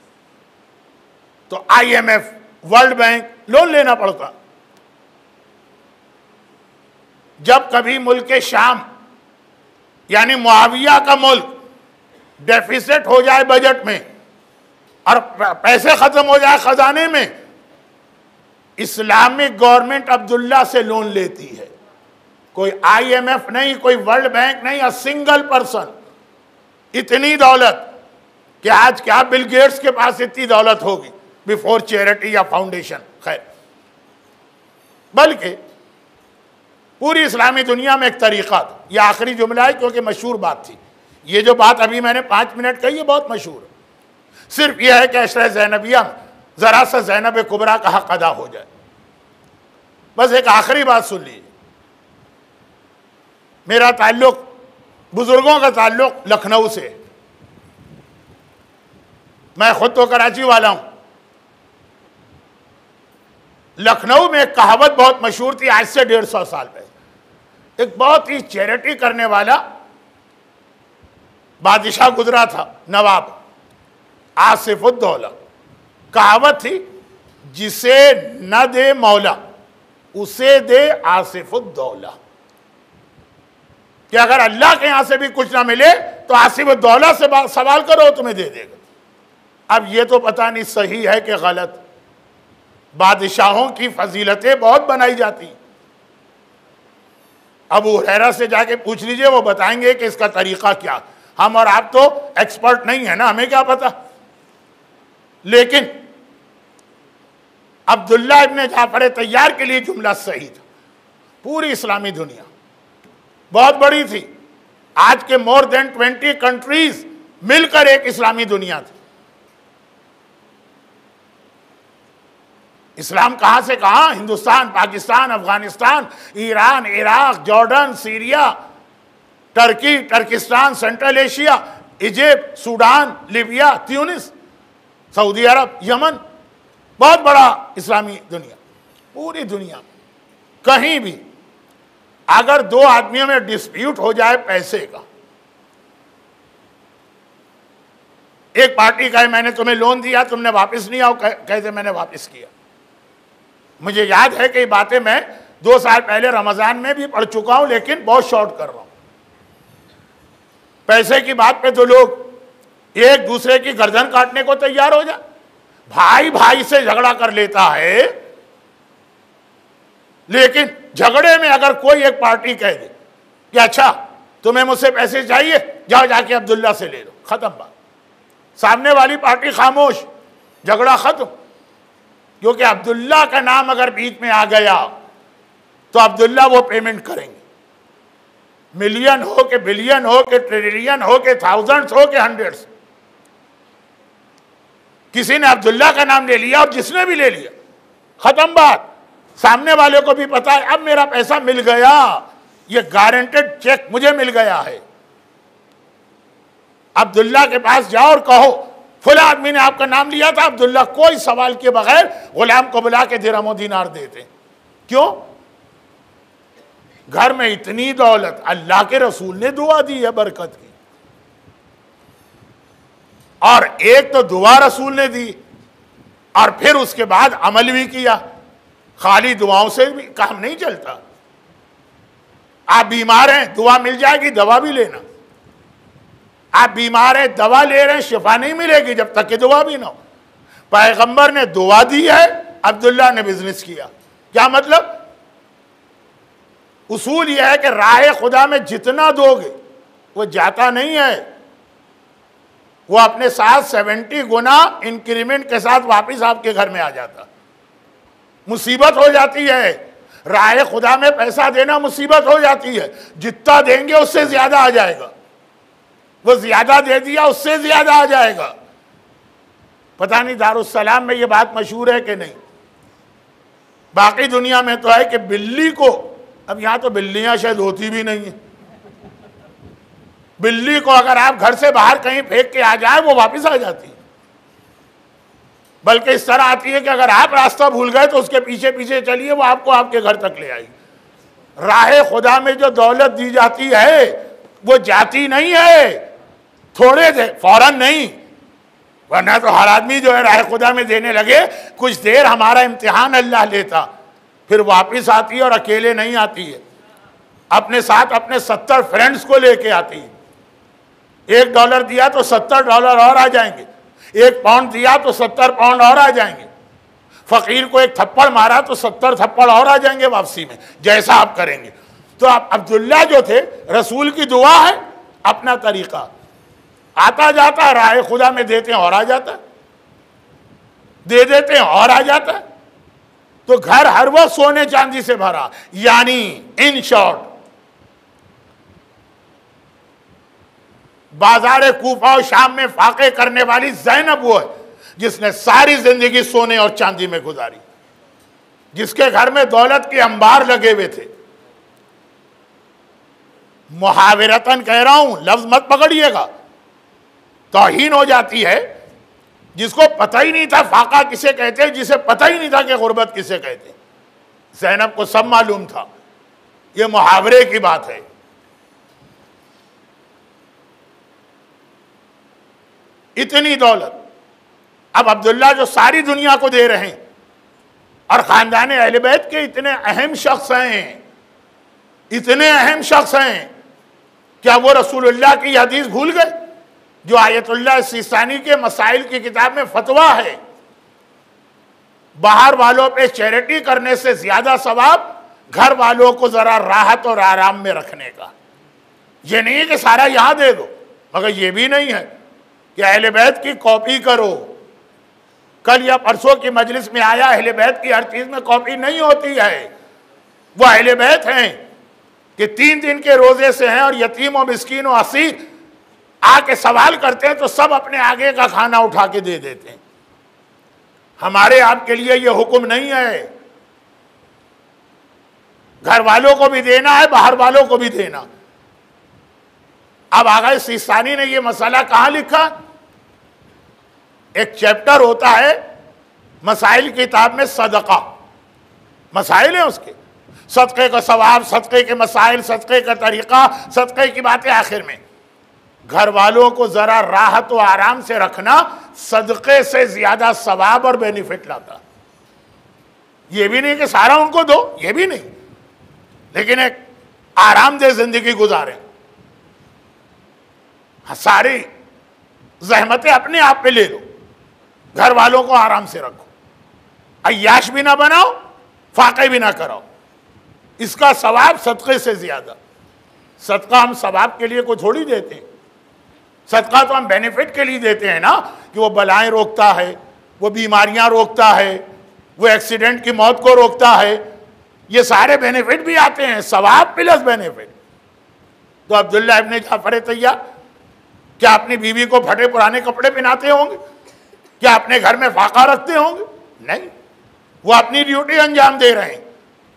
तो आईएमएफ, वर्ल्ड बैंक लोन लेना पड़ता। जब कभी मुल्क शाम यानी मुआविया का मुल्क डेफिसिट हो जाए बजट में और पैसे खत्म हो जाए खजाने में, इस्लामिक गवर्नमेंट अब्दुल्ला से लोन लेती है। कोई आईएमएफ नहीं, कोई वर्ल्ड बैंक नहीं, अ सिंगल पर्सन। इतनी दौलत कि आज क्या बिल गेट्स के पास इतनी दौलत होगी बिफोर चैरिटी या फाउंडेशन। खैर, बल्कि पूरी इस्लामी दुनिया में एक तरीका था। यह आखिरी जुमला है क्योंकि मशहूर बात थी। ये जो बात अभी मैंने पाँच मिनट कही है बहुत मशहूर है। सिर्फ यह है कि अशरा ज़ैनबिया में ज़रा सा ज़ैनब कुबरा का हक अदा हो जाए। बस एक आखिरी बात सुन लीजिए। मेरा ताल्लुक, बुजुर्गों का ताल्लुक लखनऊ से। मैं खुद तो कराची वाला हूं। लखनऊ में एक कहावत बहुत मशहूर थी आज से डेढ़ सौ साल पहले। एक बहुत ही चैरिटी करने वाला बादशाह गुजरा था, नवाब आसिफुद्दौला। कहावत थी, जिसे न दे मौला उसे दे आसिफुद्दौला। कि अगर अल्लाह के यहां से भी कुछ ना मिले तो आसिफुद्दौला से सवाल करो, तुम्हें दे देगा। अब ये तो पता नहीं सही है कि गलत। बादशाहों की फजीलतें बहुत बनाई जाती। अबू हुरैरा से जाके पूछ लीजिए, वो बताएंगे कि इसका तरीका क्या। हम और आप तो एक्सपर्ट नहीं है ना, हमें क्या पता। लेकिन अब्दुल्ला इब्ने जाफर तैयार के लिए जुमला सही था। पूरी इस्लामी दुनिया बहुत बड़ी थी। आज के मोर देन ट्वेंटी कंट्रीज मिलकर एक इस्लामी दुनिया थी। इस्लाम कहां से कहां, Hindustan, Pakistan, Afghanistan, Iran, Iraq, Jordan, Syria, Turkey, Turkistan, Central Asia, Egypt, Sudan, Libya, Tunis, Saudi Arab, यमन। बहुत बड़ा इस्लामी दुनिया। पूरी दुनिया में कहीं भी अगर दो आदमियों में डिस्प्यूट हो जाए पैसे का, एक पार्टी कहे मैंने तुम्हें लोन दिया, तुमने वापस नहीं आओ, कहते मैंने वापस किया। मुझे याद है कि ये बातें मैं दो साल पहले रमजान में भी पढ़ चुका हूं, लेकिन बहुत शॉर्ट कर रहा हूं। पैसे की बात पे तो लोग एक दूसरे की गर्दन काटने को तैयार हो जाए। भाई भाई से झगड़ा कर लेता है, लेकिन झगड़े में अगर कोई एक पार्टी कह दे कि अच्छा तुम्हें मुझसे पैसे चाहिए, जाओ जाके अब्दुल्ला से ले लो, खत्म बात। सामने वाली पार्टी खामोश, झगड़ा खत्म। क्योंकि अब्दुल्ला का नाम अगर बीच में आ गया तो अब्दुल्ला वो पेमेंट करेंगे। मिलियन हो के बिलियन हो के ट्रिलियन हो के थाउजेंड्स हो के हंड्रेड्स, किसी ने अब्दुल्ला का नाम ले लिया और जिसने भी ले लिया, खत्म बात। सामने वाले को भी पता है अब मेरा पैसा मिल गया, ये गारंटेड चेक मुझे मिल गया है। अब्दुल्ला के पास जाओ और कहो फुला आदमी ने आपका नाम लिया था, अब्दुल्ला कोई सवाल के बगैर गुलाम को बुला के दिरहम और दीनार देते। क्यों? घर में इतनी दौलत, अल्लाह के रसूल ने दुआ दी है बरकत की, और एक तो दुआ रसूल ने दी और फिर उसके बाद अमल भी किया। खाली दुआओं से भी काम नहीं चलता। आप बीमार हैं, दुआ मिल जाएगी, दवा भी लेना। आप बीमार हैं, दवा ले रहे हैं, शिफा नहीं मिलेगी जब तक कि दुआ भी ना हो। पैगंबर ने दुआ दी है, अब्दुल्ला ने बिजनेस किया। क्या मतलब? उसूल यह है कि राह खुदा में जितना दोगे वो जाता नहीं है, वो अपने साथ सेवेंटी गुना इंक्रीमेंट के साथ वापस आपके घर में आ जाता। मुसीबत हो जाती है, राह खुदा में पैसा देना मुसीबत हो जाती है। जितना देंगे उससे ज्यादा आ जाएगा, वो ज्यादा दे दिया उससे ज्यादा आ जाएगा। पता नहीं दारुस्सलाम में ये बात मशहूर है कि नहीं, बाकी दुनिया में तो है कि बिल्ली को, अब यहां तो बिल्लियां शायद होती भी नहीं है, बिल्ली को अगर आप घर से बाहर कहीं फेंक के आ जाए वो वापस आ जाती है। बल्कि इस तरह आती है कि अगर आप रास्ता भूल गए तो उसके पीछे पीछे चलिए, वो आपको आपके घर तक ले आएगी। राह खुदा में जो दौलत दी जाती है वो जाती नहीं है, थोड़े दे, फौरन नहीं। वरना तो हर आदमी जो है राह खुदा में देने लगे, कुछ देर हमारा इम्तिहान अल्लाह लेता, फिर वापस आती है और अकेले नहीं आती है, अपने साथ अपने सत्तर फ्रेंड्स को लेके आती है। एक डॉलर दिया तो सत्तर डॉलर और आ जाएंगे, एक पाउंड दिया तो सत्तर पाउंड और आ जाएंगे, फकीर को एक थप्पड़ मारा तो सत्तर थप्पड़ और आ जाएंगे वापसी में, जैसा आप करेंगे। तो आप अब्दुल्ला जो थे, रसूल की दुआ है, अपना तरीका, आता जाता राह खुदा में देते हैं और आ जाता, दे देते हैं और आ जाता। तो घर हर वक्त सोने चांदी से भरा। यानी इन शॉर्ट, बाजार कूफा और शाम में फाके करने वाली ज़ैनब वो है जिसने सारी जिंदगी सोने और चांदी में गुजारी, जिसके घर में दौलत के अंबार लगे हुए थे। मुहाविरतन कह रहा हूं, लफ्ज मत पकड़िएगा, तौहीन हो जाती है। जिसको पता ही नहीं था फाका किसे कहते हैं, जिसे पता ही नहीं था कि गुर्बत किसे कहते हैं, ज़ैनब को सब मालूम था। यह मुहावरे की बात है। इतनी दौलत अब अब्दुल्ला जो सारी दुनिया को दे रहे हैं, और खानदान अहले बैत के इतने अहम शख्स हैं, इतने अहम शख्स हैं, क्या वो रसूलुल्लाह की हदीस भूल गए जो आयतुल्लाह सिस्तानी के मसाइल की किताब में फतवा है? बाहर वालों पे चैरिटी करने से ज्यादा सवाब घर वालों को जरा राहत और आराम में रखने का। ये नहीं है कि सारा यहां दे दो, मगर ये भी नहीं है कि अहले बैत की कॉपी करो। कल या परसों की मजलिस में आया, अहले बैत की हर चीज में कॉपी नहीं होती है। वो अहले बैत हैं कि तीन दिन के रोजे से हैं और यतीम और मिस्कीन और असीर आके सवाल करते हैं तो सब अपने आगे का खाना उठा के दे देते हैं। हमारे आपके लिए ये हुक्म नहीं है, घर वालों को भी देना है, बाहर वालों को भी देना। अब आगे सिस्तानी ने ये मसला कहां लिखा? एक चैप्टर होता है मसाइल की किताब में, सदका, मसाइल है उसके, सदक़े का सवाब, सदक़े के मसाइल, सदक़े का तरीका, सदक़े की बातें। आखिर में घर वालों को जरा राहत और आराम से रखना सदक़े से ज्यादा सवाब और बेनिफिट लाता। ये भी नहीं कि सारा उनको दो, ये भी नहीं, लेकिन एक आरामदेह जिंदगी गुजारे। सारी जहमतें अपने आप पे ले लो, घर वालों को आराम से रखो, अय्याश भी ना बनाओ, फाके भी ना कराओ। इसका सवाब सदक़े से ज्यादा। सदका हम सवाब के लिए कोई थोड़ी देते हैं, सदका तो हम बेनिफिट के लिए देते हैं ना, कि वो बलाएं रोकता है, वो बीमारियां रोकता है, वो एक्सीडेंट की मौत को रोकता है। ये सारे बेनिफिट भी आते हैं, सवाब प्लस बेनिफिट। तो अब्दुल्ला इब्ने जाफर तैयार क्या अपनी बीवी को फटे पुराने कपड़े पहनाते होंगे? क्या अपने घर में फाका रखते होंगे? नहीं, वो अपनी ड्यूटी अंजाम दे रहे हैं।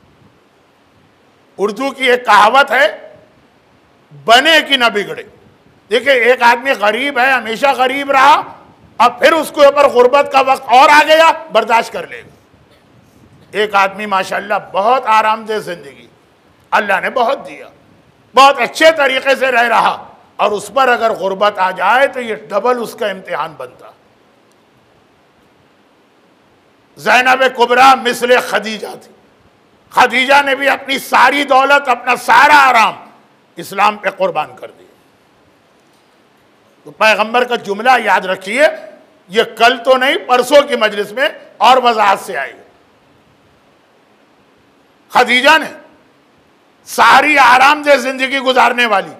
उर्दू की एक कहावत है, बने कि ना बिगड़े। देखिए, एक आदमी गरीब है, हमेशा गरीब रहा अब फिर उसके ऊपर गुर्बत का वक्त और आ गया, बर्दाश्त कर लेगा। एक आदमी माशाल्लाह बहुत आरामदेह जिंदगी अल्लाह ने बहुत दिया, बहुत अच्छे तरीके से रह रहा, और उस पर अगर गुर्बत आ जाए तो ये डबल उसका इम्तिहान बनता। ज़ैनब कुबरा मिसले खदीजा थी। खदीजा ने भी अपनी सारी दौलत, अपना सारा आराम इस्लाम पे कुर्बान कर दिया। तो पैगंबर का जुमला याद रखिए, ये कल तो नहीं परसों की मजलिस में और वजाहत से आएगा। खदीजा ने सारी आरामदेह जिंदगी गुजारने वाली,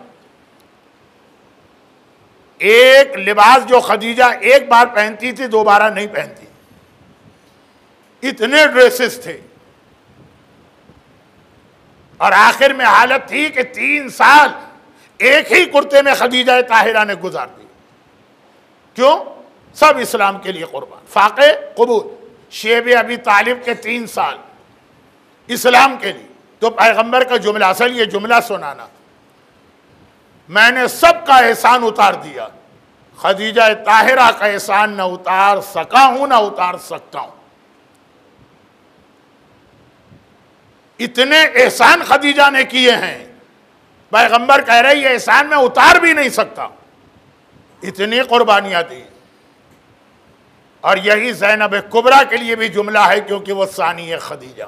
एक लिबास जो खदीजा एक बार पहनती थी दोबारा नहीं पहनती, इतने ड्रेसेस थे, और आखिर में हालत थी कि तीन साल एक ही कुर्ते में खदीजा ताहिरा ने गुजार दी। क्यों? सब इस्लाम के लिए कुर्बान। फाक़े कबूल, शेब अबी तालिब के तीन साल इस्लाम के लिए। तो पैगंबर का जुमला, असल ये जुमला सुनाना, मैंने सबका एहसान उतार दिया, खदीजा ताहिरा का एहसान न उतार सका हूं न उतार सकता हूं। इतने एहसान खदीजा ने किए हैं, पैगंबर कह रहे ये एहसान मैं उतार भी नहीं सकता, इतनी कुर्बानियां दी। और यही ज़ैनब कुबरा के लिए भी जुमला है, क्योंकि वो सानी है खदीजा।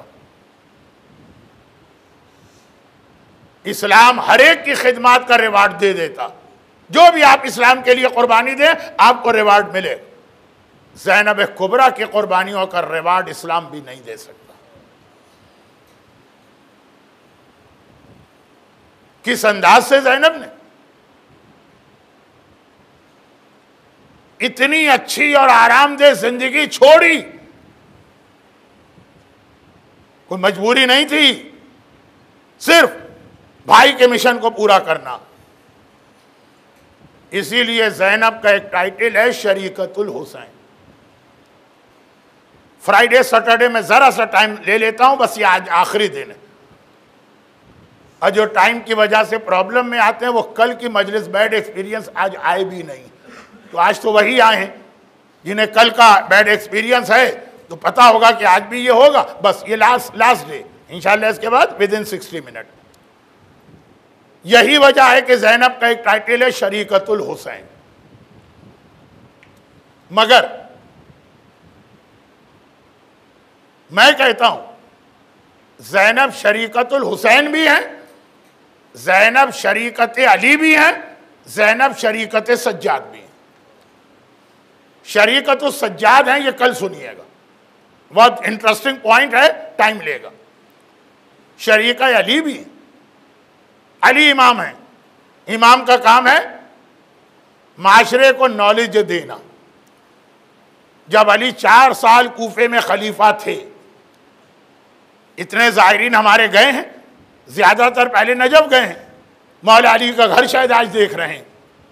इस्लाम हर एक की खिदमत का रिवार्ड दे देता, जो भी आप इस्लाम के लिए कुर्बानी दें आपको रिवार्ड मिले। ज़ैनब कुबरा की कुर्बानियों का रिवार्ड इस्लाम भी नहीं दे सकता। किस अंदाज से ज़ैनब ने इतनी अच्छी और आरामदेह जिंदगी छोड़ी, कोई मजबूरी नहीं थी, सिर्फ भाई के मिशन को पूरा करना। इसीलिए ज़ैनब का एक टाइटल है शरीकतुल हुसैन। फ्राइडे सैटरडे में जरा सा टाइम ले लेता हूं, बस ये आज आखिरी दिन है, और जो टाइम की वजह से प्रॉब्लम में आते हैं वो कल की मजलिस बैड एक्सपीरियंस आज आए भी नहीं। तो आज तो वही आए हैं जिन्हें कल का बैड एक्सपीरियंस है, तो पता होगा कि आज भी ये होगा। बस ये लास्ट लास्ट डे इंशाल्लाह, इसके बाद विद इन सिक्सटी मिनट। यही वजह है कि ज़ैनब का एक टाइटल है शरीकतुल हुसैन। मगर मैं कहता हूं ज़ैनब शरीकतुल हुसैन भी है, ज़ैनब शरीकत अली भी है, ज़ैनब शरीकत सज्जाद भी है। शरीकतुल सज्जाद है, ये कल सुनिएगा, बहुत इंटरेस्टिंग पॉइंट है, टाइम लेगा। शरीका अली भी है। अली इमाम है, इमाम का काम है माशरे को नॉलेज देना। जब अली चार साल कूफे में खलीफा थे, इतने ज़ायरीन हमारे गए हैं, ज़्यादातर पहले नजफ गए हैं, मौला अली का घर शायद आज देख रहे हैं।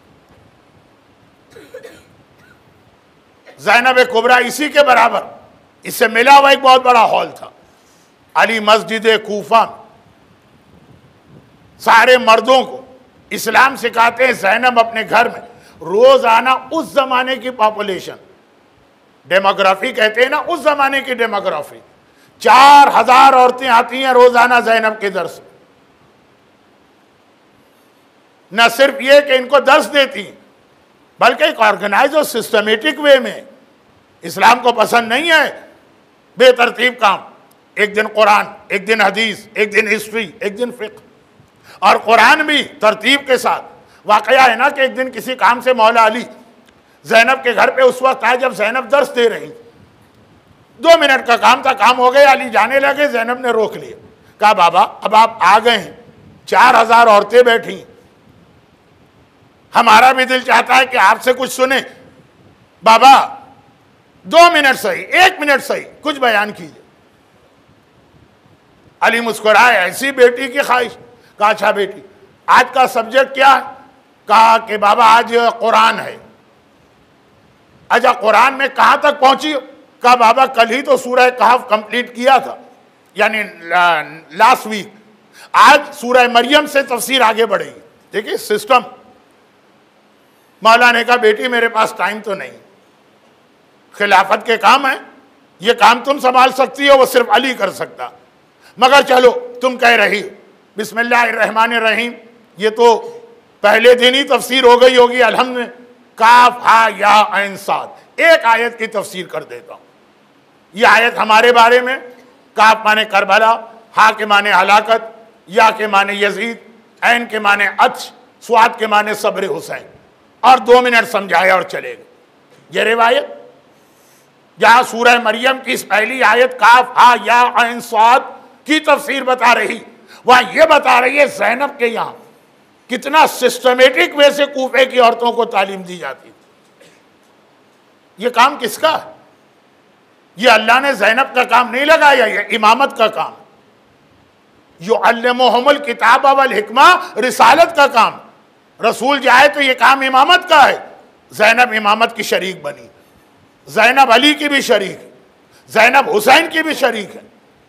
ज़ैनब कुबरा इसी के बराबर, इससे मिला हुआ एक बहुत बड़ा हॉल था। अली मस्जिद कूफा में सारे मर्दों को इस्लाम सिखाते हैं। ज़ैनब अपने घर में रोजाना उस जमाने की पॉपुलेशन, डेमोग्राफी कहते हैं ना, उस जमाने की डेमोग्राफी, चार हजार औरतें आती हैं रोजाना ज़ैनब के दर्स में। न सिर्फ ये कि इनको दर्स देती, बल्कि एक ऑर्गेनाइज और सिस्टमेटिक वे में। इस्लाम को पसंद नहीं है बेतरतीब काम, एक दिन कुरान, एक दिन हदीस, एक दिन हिस्ट्री, एक दिन फिक्र, और कुरान भी तरतीब के साथ। वाकया है ना कि एक दिन किसी काम से मौला अली ज़ैनब के घर पे उस वक्त आए जब ज़ैनब दर्स दे रही, दो मिनट का काम था, काम हो गया, अली जाने लगे, ज़ैनब ने रोक लिया, कहा बाबा अब आप आ गए हैं, चार हजार औरतें बैठी, हमारा भी दिल चाहता है कि आपसे कुछ सुने, बाबा दो मिनट सही, एक मिनट सही, कुछ बयान कीजिए। अली मुस्कुराए, ऐसी बेटी की ख्वाहिश। कहा अच्छा बेटी आज का सब्जेक्ट क्या है? कहा कि बाबा आज कुरान है। अच्छा कुरान में कहां तक पहुंची? कहा बाबा कल ही तो सूरह कहफ कंप्लीट किया था, यानी लास्ट वीक, आज सूरह मरियम से तफसीर आगे बढ़ेगी। देखिए सिस्टम। मौला ने कहा बेटी मेरे पास टाइम तो नहीं, खिलाफत के काम है, ये काम तुम संभाल सकती हो, वो सिर्फ अली कर सकता। मगर चलो तुम कह रही बिस्मिल्लाहिर्रहमानिर्रहीम, ये तो पहले दिन ही तफसीर हो गई होगी। अल्हम्दुलिल्लाह, काफ हा या ऐन साद, एक आयत की तफसीर कर देता हूं। ये आयत हमारे बारे में, काफ माने करबला, हा के माने हलाकत, या के माने यजीद, ऐन के माने अच, स्वाद के माने सब्र हुसैन, और दो मिनट समझाया और चले गए। ये रिवायत जहां सूरह मरियम की इस पहली आयत काफ हा या ऐन साद की तफसीर बता रही, वहां यह बता रही है ज़ैनब के यहां कितना सिस्टमेटिक वे से कूफे की औरतों को तालीम दी जाती थी। यह काम किसका है? ये अल्लाह ने ज़ैनब का काम नहीं लगाया, ये इमामत का काम। युअल्लिमुहुमुल किताब वल हिकमा, रिसालत का काम। रसूल जाए तो ये काम इमामत का है। ज़ैनब इमामत की शरीक बनी, ज़ैनब अली की भी शरीक है, ज़ैनब हुसैन की भी शरीक है,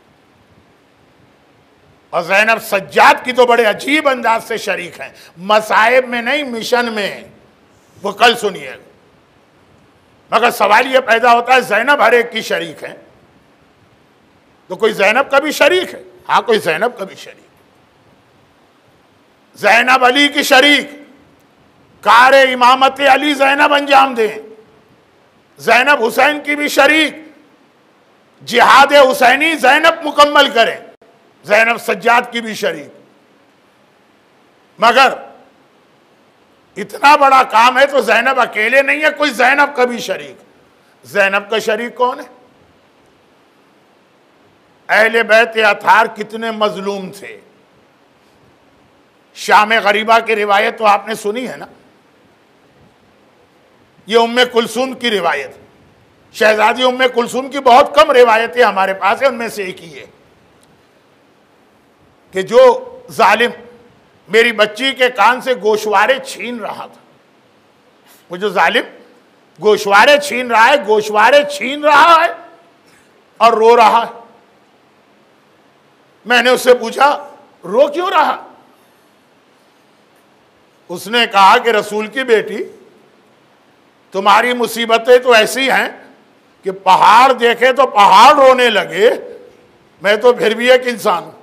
और ज़ैनब सज्जाद की तो बड़े अजीब अंदाज से शरीक हैं। मसाइब में नहीं, मिशन में, वो कल सुनिएगा। मगर सवाल ये पैदा होता है ज़ैनब हर एक की शरीक है, तो कोई ज़ैनब का भी शरीक है? हाँ, कोई ज़ैनब का भी शरीक। ज़ैनब अली की शरीक, कार इमामत अली ज़ैनब अंजाम दें। ज़ैनब हुसैन की भी शरीक, जिहाद हुसैनी ज़ैनब मुकम्मल करें। ज़ैनब सज्जाद की भी शरीक। मगर इतना बड़ा काम है तो ज़ैनब अकेले नहीं है, कोई ज़ैनब का भी शरीक। ज़ैनब का शरीक कौन है? अहले बैत अतार कितने मजलूम थे। शाम गरीबा की रिवायत तो आपने सुनी है ना, ये उम्मे कुलसूम की रिवायत। शहजादी उम्मे कुलसूम की बहुत कम रिवायतें हमारे पास है, उनमें से एक ही है कि जो जालिम मेरी बच्ची के कान से गोशवारे छीन रहा था, वो जो जालिम गोशवारे छीन रहा है, गोशवारे छीन रहा है और रो रहा है। मैंने उससे पूछा रो क्यों रहा? उसने कहा कि रसूल की बेटी, तुम्हारी मुसीबतें तो ऐसी हैं कि पहाड़ देखे तो पहाड़ रोने लगे, मैं तो फिर भी एक इंसान हूं,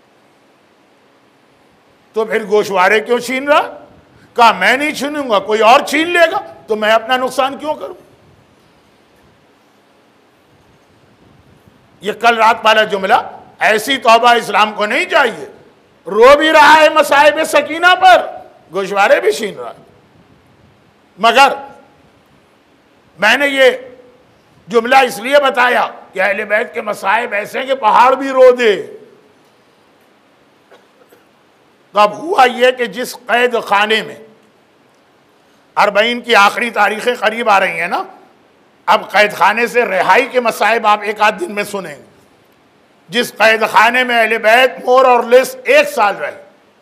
तो फिर गोशवारे क्यों छीन रहा? कहा मैं नहीं छीनूंगा, कोई और छीन लेगा, तो मैं अपना नुकसान क्यों करूं? ये कल रात वाला जुमला, ऐसी तौबा इस्लाम को नहीं चाहिए। रो भी रहा है मसाइब सकीना पर, गोशवारे भी छीन रहा है। मगर मैंने ये जुमला इसलिए बताया कि अहले बैत के मसाइब ऐसे हैं कि पहाड़ भी रो दे। तो अब हुआ यह कि जिस कैद खाने में अरबईन की आखिरी तारीखें करीब आ रही हैं ना, अब कैद खाने से रिहाई के मसाइब आप एक आध दिन में सुनेंगे। जिस कैद खाने में अहले बैत मोर और लेस एक साल रहे,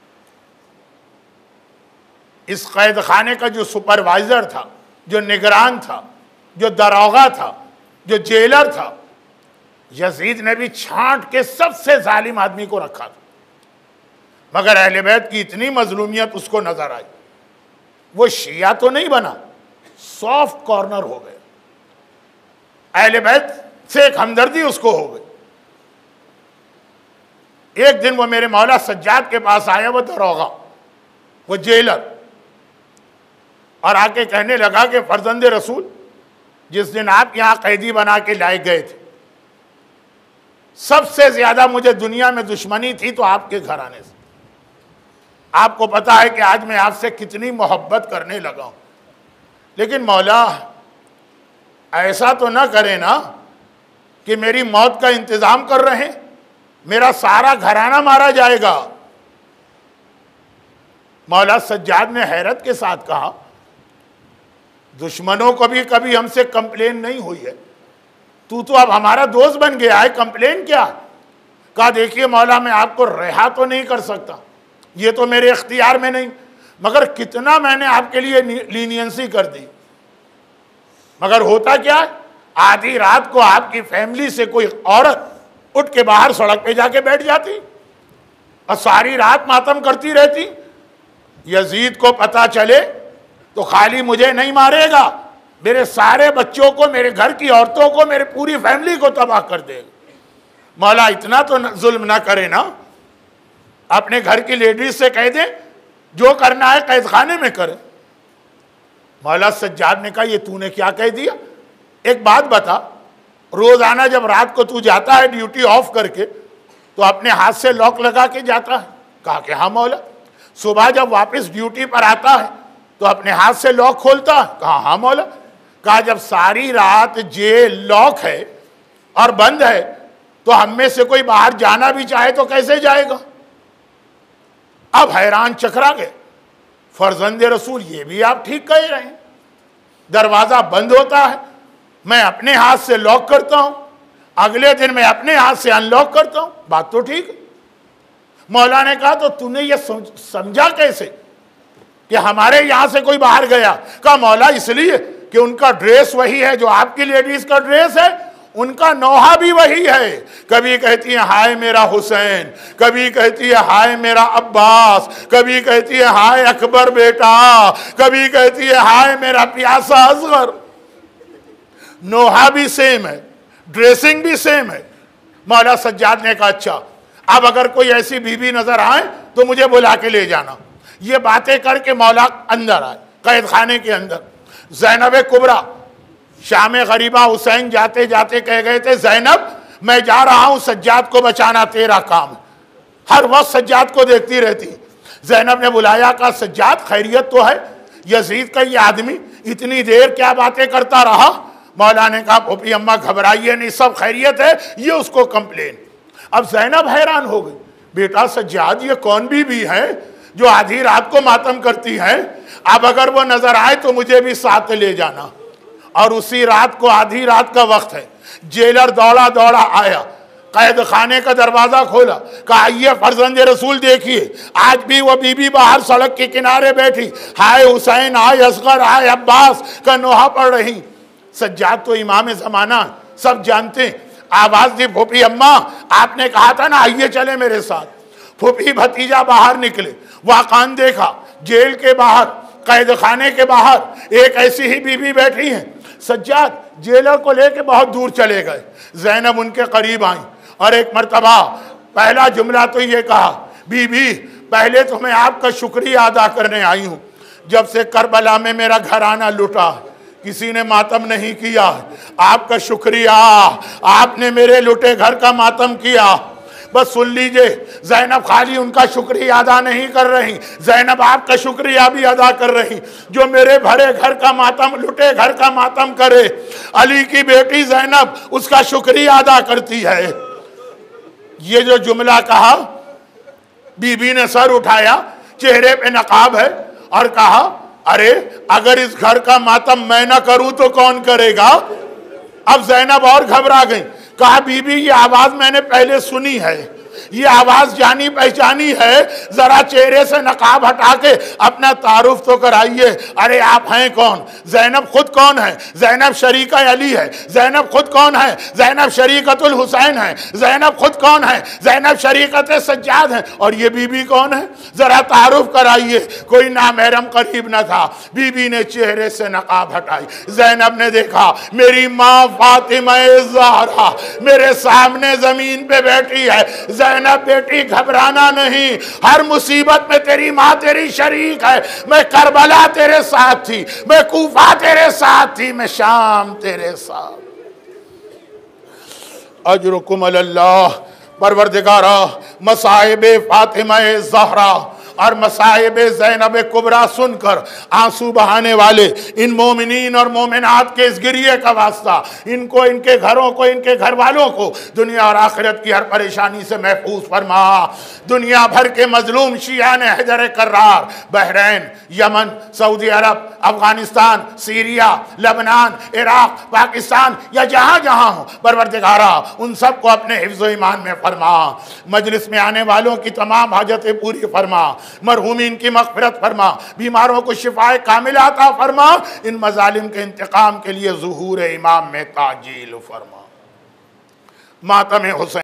इस कैद खाने का जो सुपरवाइजर था, जो निगरान था, जो दरोगा था, जो जेलर था, यजीद ने भी छांट के सबसे जालिम आदमी को रखा था। मगर अहले बैत की इतनी मजलूमियत उसको नजर आई, वो शिया तो नहीं बना, सॉफ्ट कॉर्नर हो गए। अहले बैत से एक हमदर्दी उसको हो गई। एक दिन वो मेरे मौला सज्जाद के पास आया, वो दरोगा, वो जेलर, और आके कहने लगा कि फर्जंद रसूल, जिस दिन आप यहां कैदी बना के लाए गए थे, सबसे ज्यादा मुझे दुनिया में दुश्मनी थी तो आपके घराने से। आपको पता है कि आज मैं आपसे कितनी मोहब्बत करने लगा हूं, लेकिन मौला ऐसा तो ना करें ना कि मेरी मौत का इंतजाम कर रहे हैं, मेरा सारा घराना मारा जाएगा। मौला सज्जाद ने हैरत के साथ कहा, दुश्मनों को भी कभी हमसे कंप्लेन नहीं हुई है, तू तो अब हमारा दोस्त बन गया है, कंप्लेन क्या? कहा देखिए मौला, मैं आपको रिहा तो नहीं कर सकता, ये तो मेरे इख्तियार में नहीं, मगर कितना मैंने आपके लिए लीनियंसी कर दी। मगर होता क्या है, आधी रात को आपकी फैमिली से कोई औरत उठ के बाहर सड़क पे जाके बैठ जाती और सारी रात मातम करती रहती। यजीद को पता चले तो खाली मुझे नहीं मारेगा, मेरे सारे बच्चों को, मेरे घर की औरतों को, मेरे पूरी फैमिली को तबाह कर देगा। मौला इतना तो जुल्म ना करे ना, अपने घर की लेडीज से कह दे जो करना है कैद खाने में करे। मौला सज्जाद ने कहा ये तूने क्या कह दिया? एक बात बता, रोजाना जब रात को तू जाता है ड्यूटी ऑफ करके तो अपने हाथ से लॉक लगा के जाता है? कहा कि हाँ मौला। सुबह जब वापस ड्यूटी पर आता है तो अपने हाथ से लॉक खोलता है? कहा हाँ मौला। कहा जब सारी रात जेल लॉक है और बंद है तो हम में से कोई बाहर जाना भी चाहे तो कैसे जाएगा? अब हैरान चकरा गए। फर्जंदे रसूल, ये भी आप ठीक कह रहे हैं, दरवाजा बंद होता है, मैं अपने हाथ से लॉक करता हूं, अगले दिन मैं अपने हाथ से अनलॉक करता हूं, बात तो ठीक है। मौला ने कहा तो तूने ये समझा कैसे कि हमारे यहां से कोई बाहर गया? कहा मौला इसलिए कि उनका ड्रेस वही है जो आपकी लेडीज का ड्रेस है, उनका नौहा भी वही है। कभी कहती है हाय मेरा हुसैन, कभी कहती है हाय मेरा अब्बास, कभी कहती है हाय अकबर बेटा, कभी कहती है हाय मेरा प्यासा असगर। नौहा भी सेम है, ड्रेसिंग भी सेम है। मौला सज्जाद ने कहा अच्छा, अब अगर कोई ऐसी बीबी नजर आए तो मुझे बुला के ले जाना। ये बातें करके मौला अंदर आए, कैद खाने के अंदर। ज़ैनब कुबरा शाम गरीबा हुसैन जाते जाते कह गए थे ज़ैनब मैं जा रहा हूं, सज्जाद को बचाना तेरा काम। हर वक्त सज्जाद को देखती रहती। ज़ैनब ने बुलाया, कहा सज्जाद खैरियत तो है? यजीद का ये आदमी इतनी देर क्या बातें करता रहा? मौला ने कहा फूफी अम्मा घबराइए नहीं, सब खैरियत है, ये उसको कंप्लेन। अब ज़ैनब हैरान हो गई, बेटा सज्जाद ये कौन बीबी है जो आधी रात को मातम करती है? अब अगर वो नजर आए तो मुझे भी साथ ले जाना। और उसी रात को, आधी रात का वक्त है, जेलर दौड़ा दौड़ा आया, कैद खाने का दरवाजा खोला, कहा आइए फर्जंद रसूल देखिए, आज भी वो बीबी बाहर सड़क के किनारे बैठी, हाय हुसैन, हाय असगर, हाय अब्बास का नोहा पढ़ रही। सज्जाद तो इमाम जमाना, सब जानते। आवाज दी फूफी अम्मा आपने कहा था ना आइए चले मेरे साथ। फूफी भतीजा बाहर निकले, वाकान देखा, जेल के बाहर, कैद खाने के बाहर एक ऐसी ही बीबी बैठी है। सज्जाद जेलर को लेके बहुत दूर चले गए। ज़ैनब उनके करीब आई और एक मर्तबा पहला जुमला तो ये कहा, बीबी पहले तो मैं आपका शुक्रिया अदा करने आई हूं, जब से करबला में मेरा घराना लुटा किसी ने मातम नहीं किया, आपका शुक्रिया, आपने मेरे लुटे घर का मातम किया। बस सुन लीजिए, ज़ैनब खाली उनका शुक्रिया अदा नहीं कर रही, ज़ैनब आपका शुक्रिया भी अदा कर रही, जो मेरे भरे घर का मातम, लुटे घर का मातम करे। अली की बेटी ज़ैनब उसका शुक्रिया अदा करती है। ये जो जुमला कहा, बीबी ने सर उठाया, चेहरे पे नकाब है, और कहा अरे अगर इस घर का मातम मैं ना करूं तो कौन करेगा? अब ज़ैनब और घबरा गई। कहा बीबी ये आवाज मैंने पहले सुनी है, ये आवाज जानी पहचानी है, जरा चेहरे से नकाब हटा के अपना तारुफ तो कराइए। अरे आप हैं कौन? ज़ैनब खुद कौन है? ज़ैनब शरीका अली है। ज़ैनब खुद कौन है? ज़ैनब शरीकतुल हुसैन है। ज़ैनब खुद कौन है? ज़ैनब शरीकत सज्जाद है। और ये बीबी कौन है? जरा तारुफ कराइए। कोई नामहरम करीब न था। बीबी ने चेहरे से नकाब हटाई। ज़ैनब ने देखा मेरी माँ फातिमा ज़हरा मेरे सामने जमीन पे बैठी है। ज़ैनब बेटी घबराना नहीं, हर मुसीबत में तेरी माँ तेरी शरीक है। मैं करबला तेरे साथ थी, मैं कूफा तेरे साथ थी, मैं शाम तेरे साथ। अजरुकुम अल्लाह। परवरदिगारा मसाइबे फातिमा ज़हरा और मसाइब ज़ैनब कुबरा सुनकर आंसू बहाने वाले इन मोमिनीन और मोमिनात के इस गिरिये का वास्ता, इनको, इनके घरों को, इनके घर वालों को दुनिया और आखिरत की हर परेशानी से महफूज फरमा। दुनिया भर के मजलूम शियान हैदर कर्रार, बहरैन, यमन, सऊदी अरब, अफगानिस्तान, सीरिया, लबनान, इराक, पाकिस्तान या जहाँ जहाँ हो, परवरदिगारा उन सबको अपने हिफ्ज़ व ईमान में फरमा। मजलिस में आने वालों की तमाम हाजतें पूरी फरमा, मरहूमीन की मग़फ़िरत फरमा, बीमारों को शिफाए कामिला अता फरमा, इन मज़ालिम के इंतकाम के लिए ज़ुहूर इमाम में ताजील फरमा। मातम हुसैन।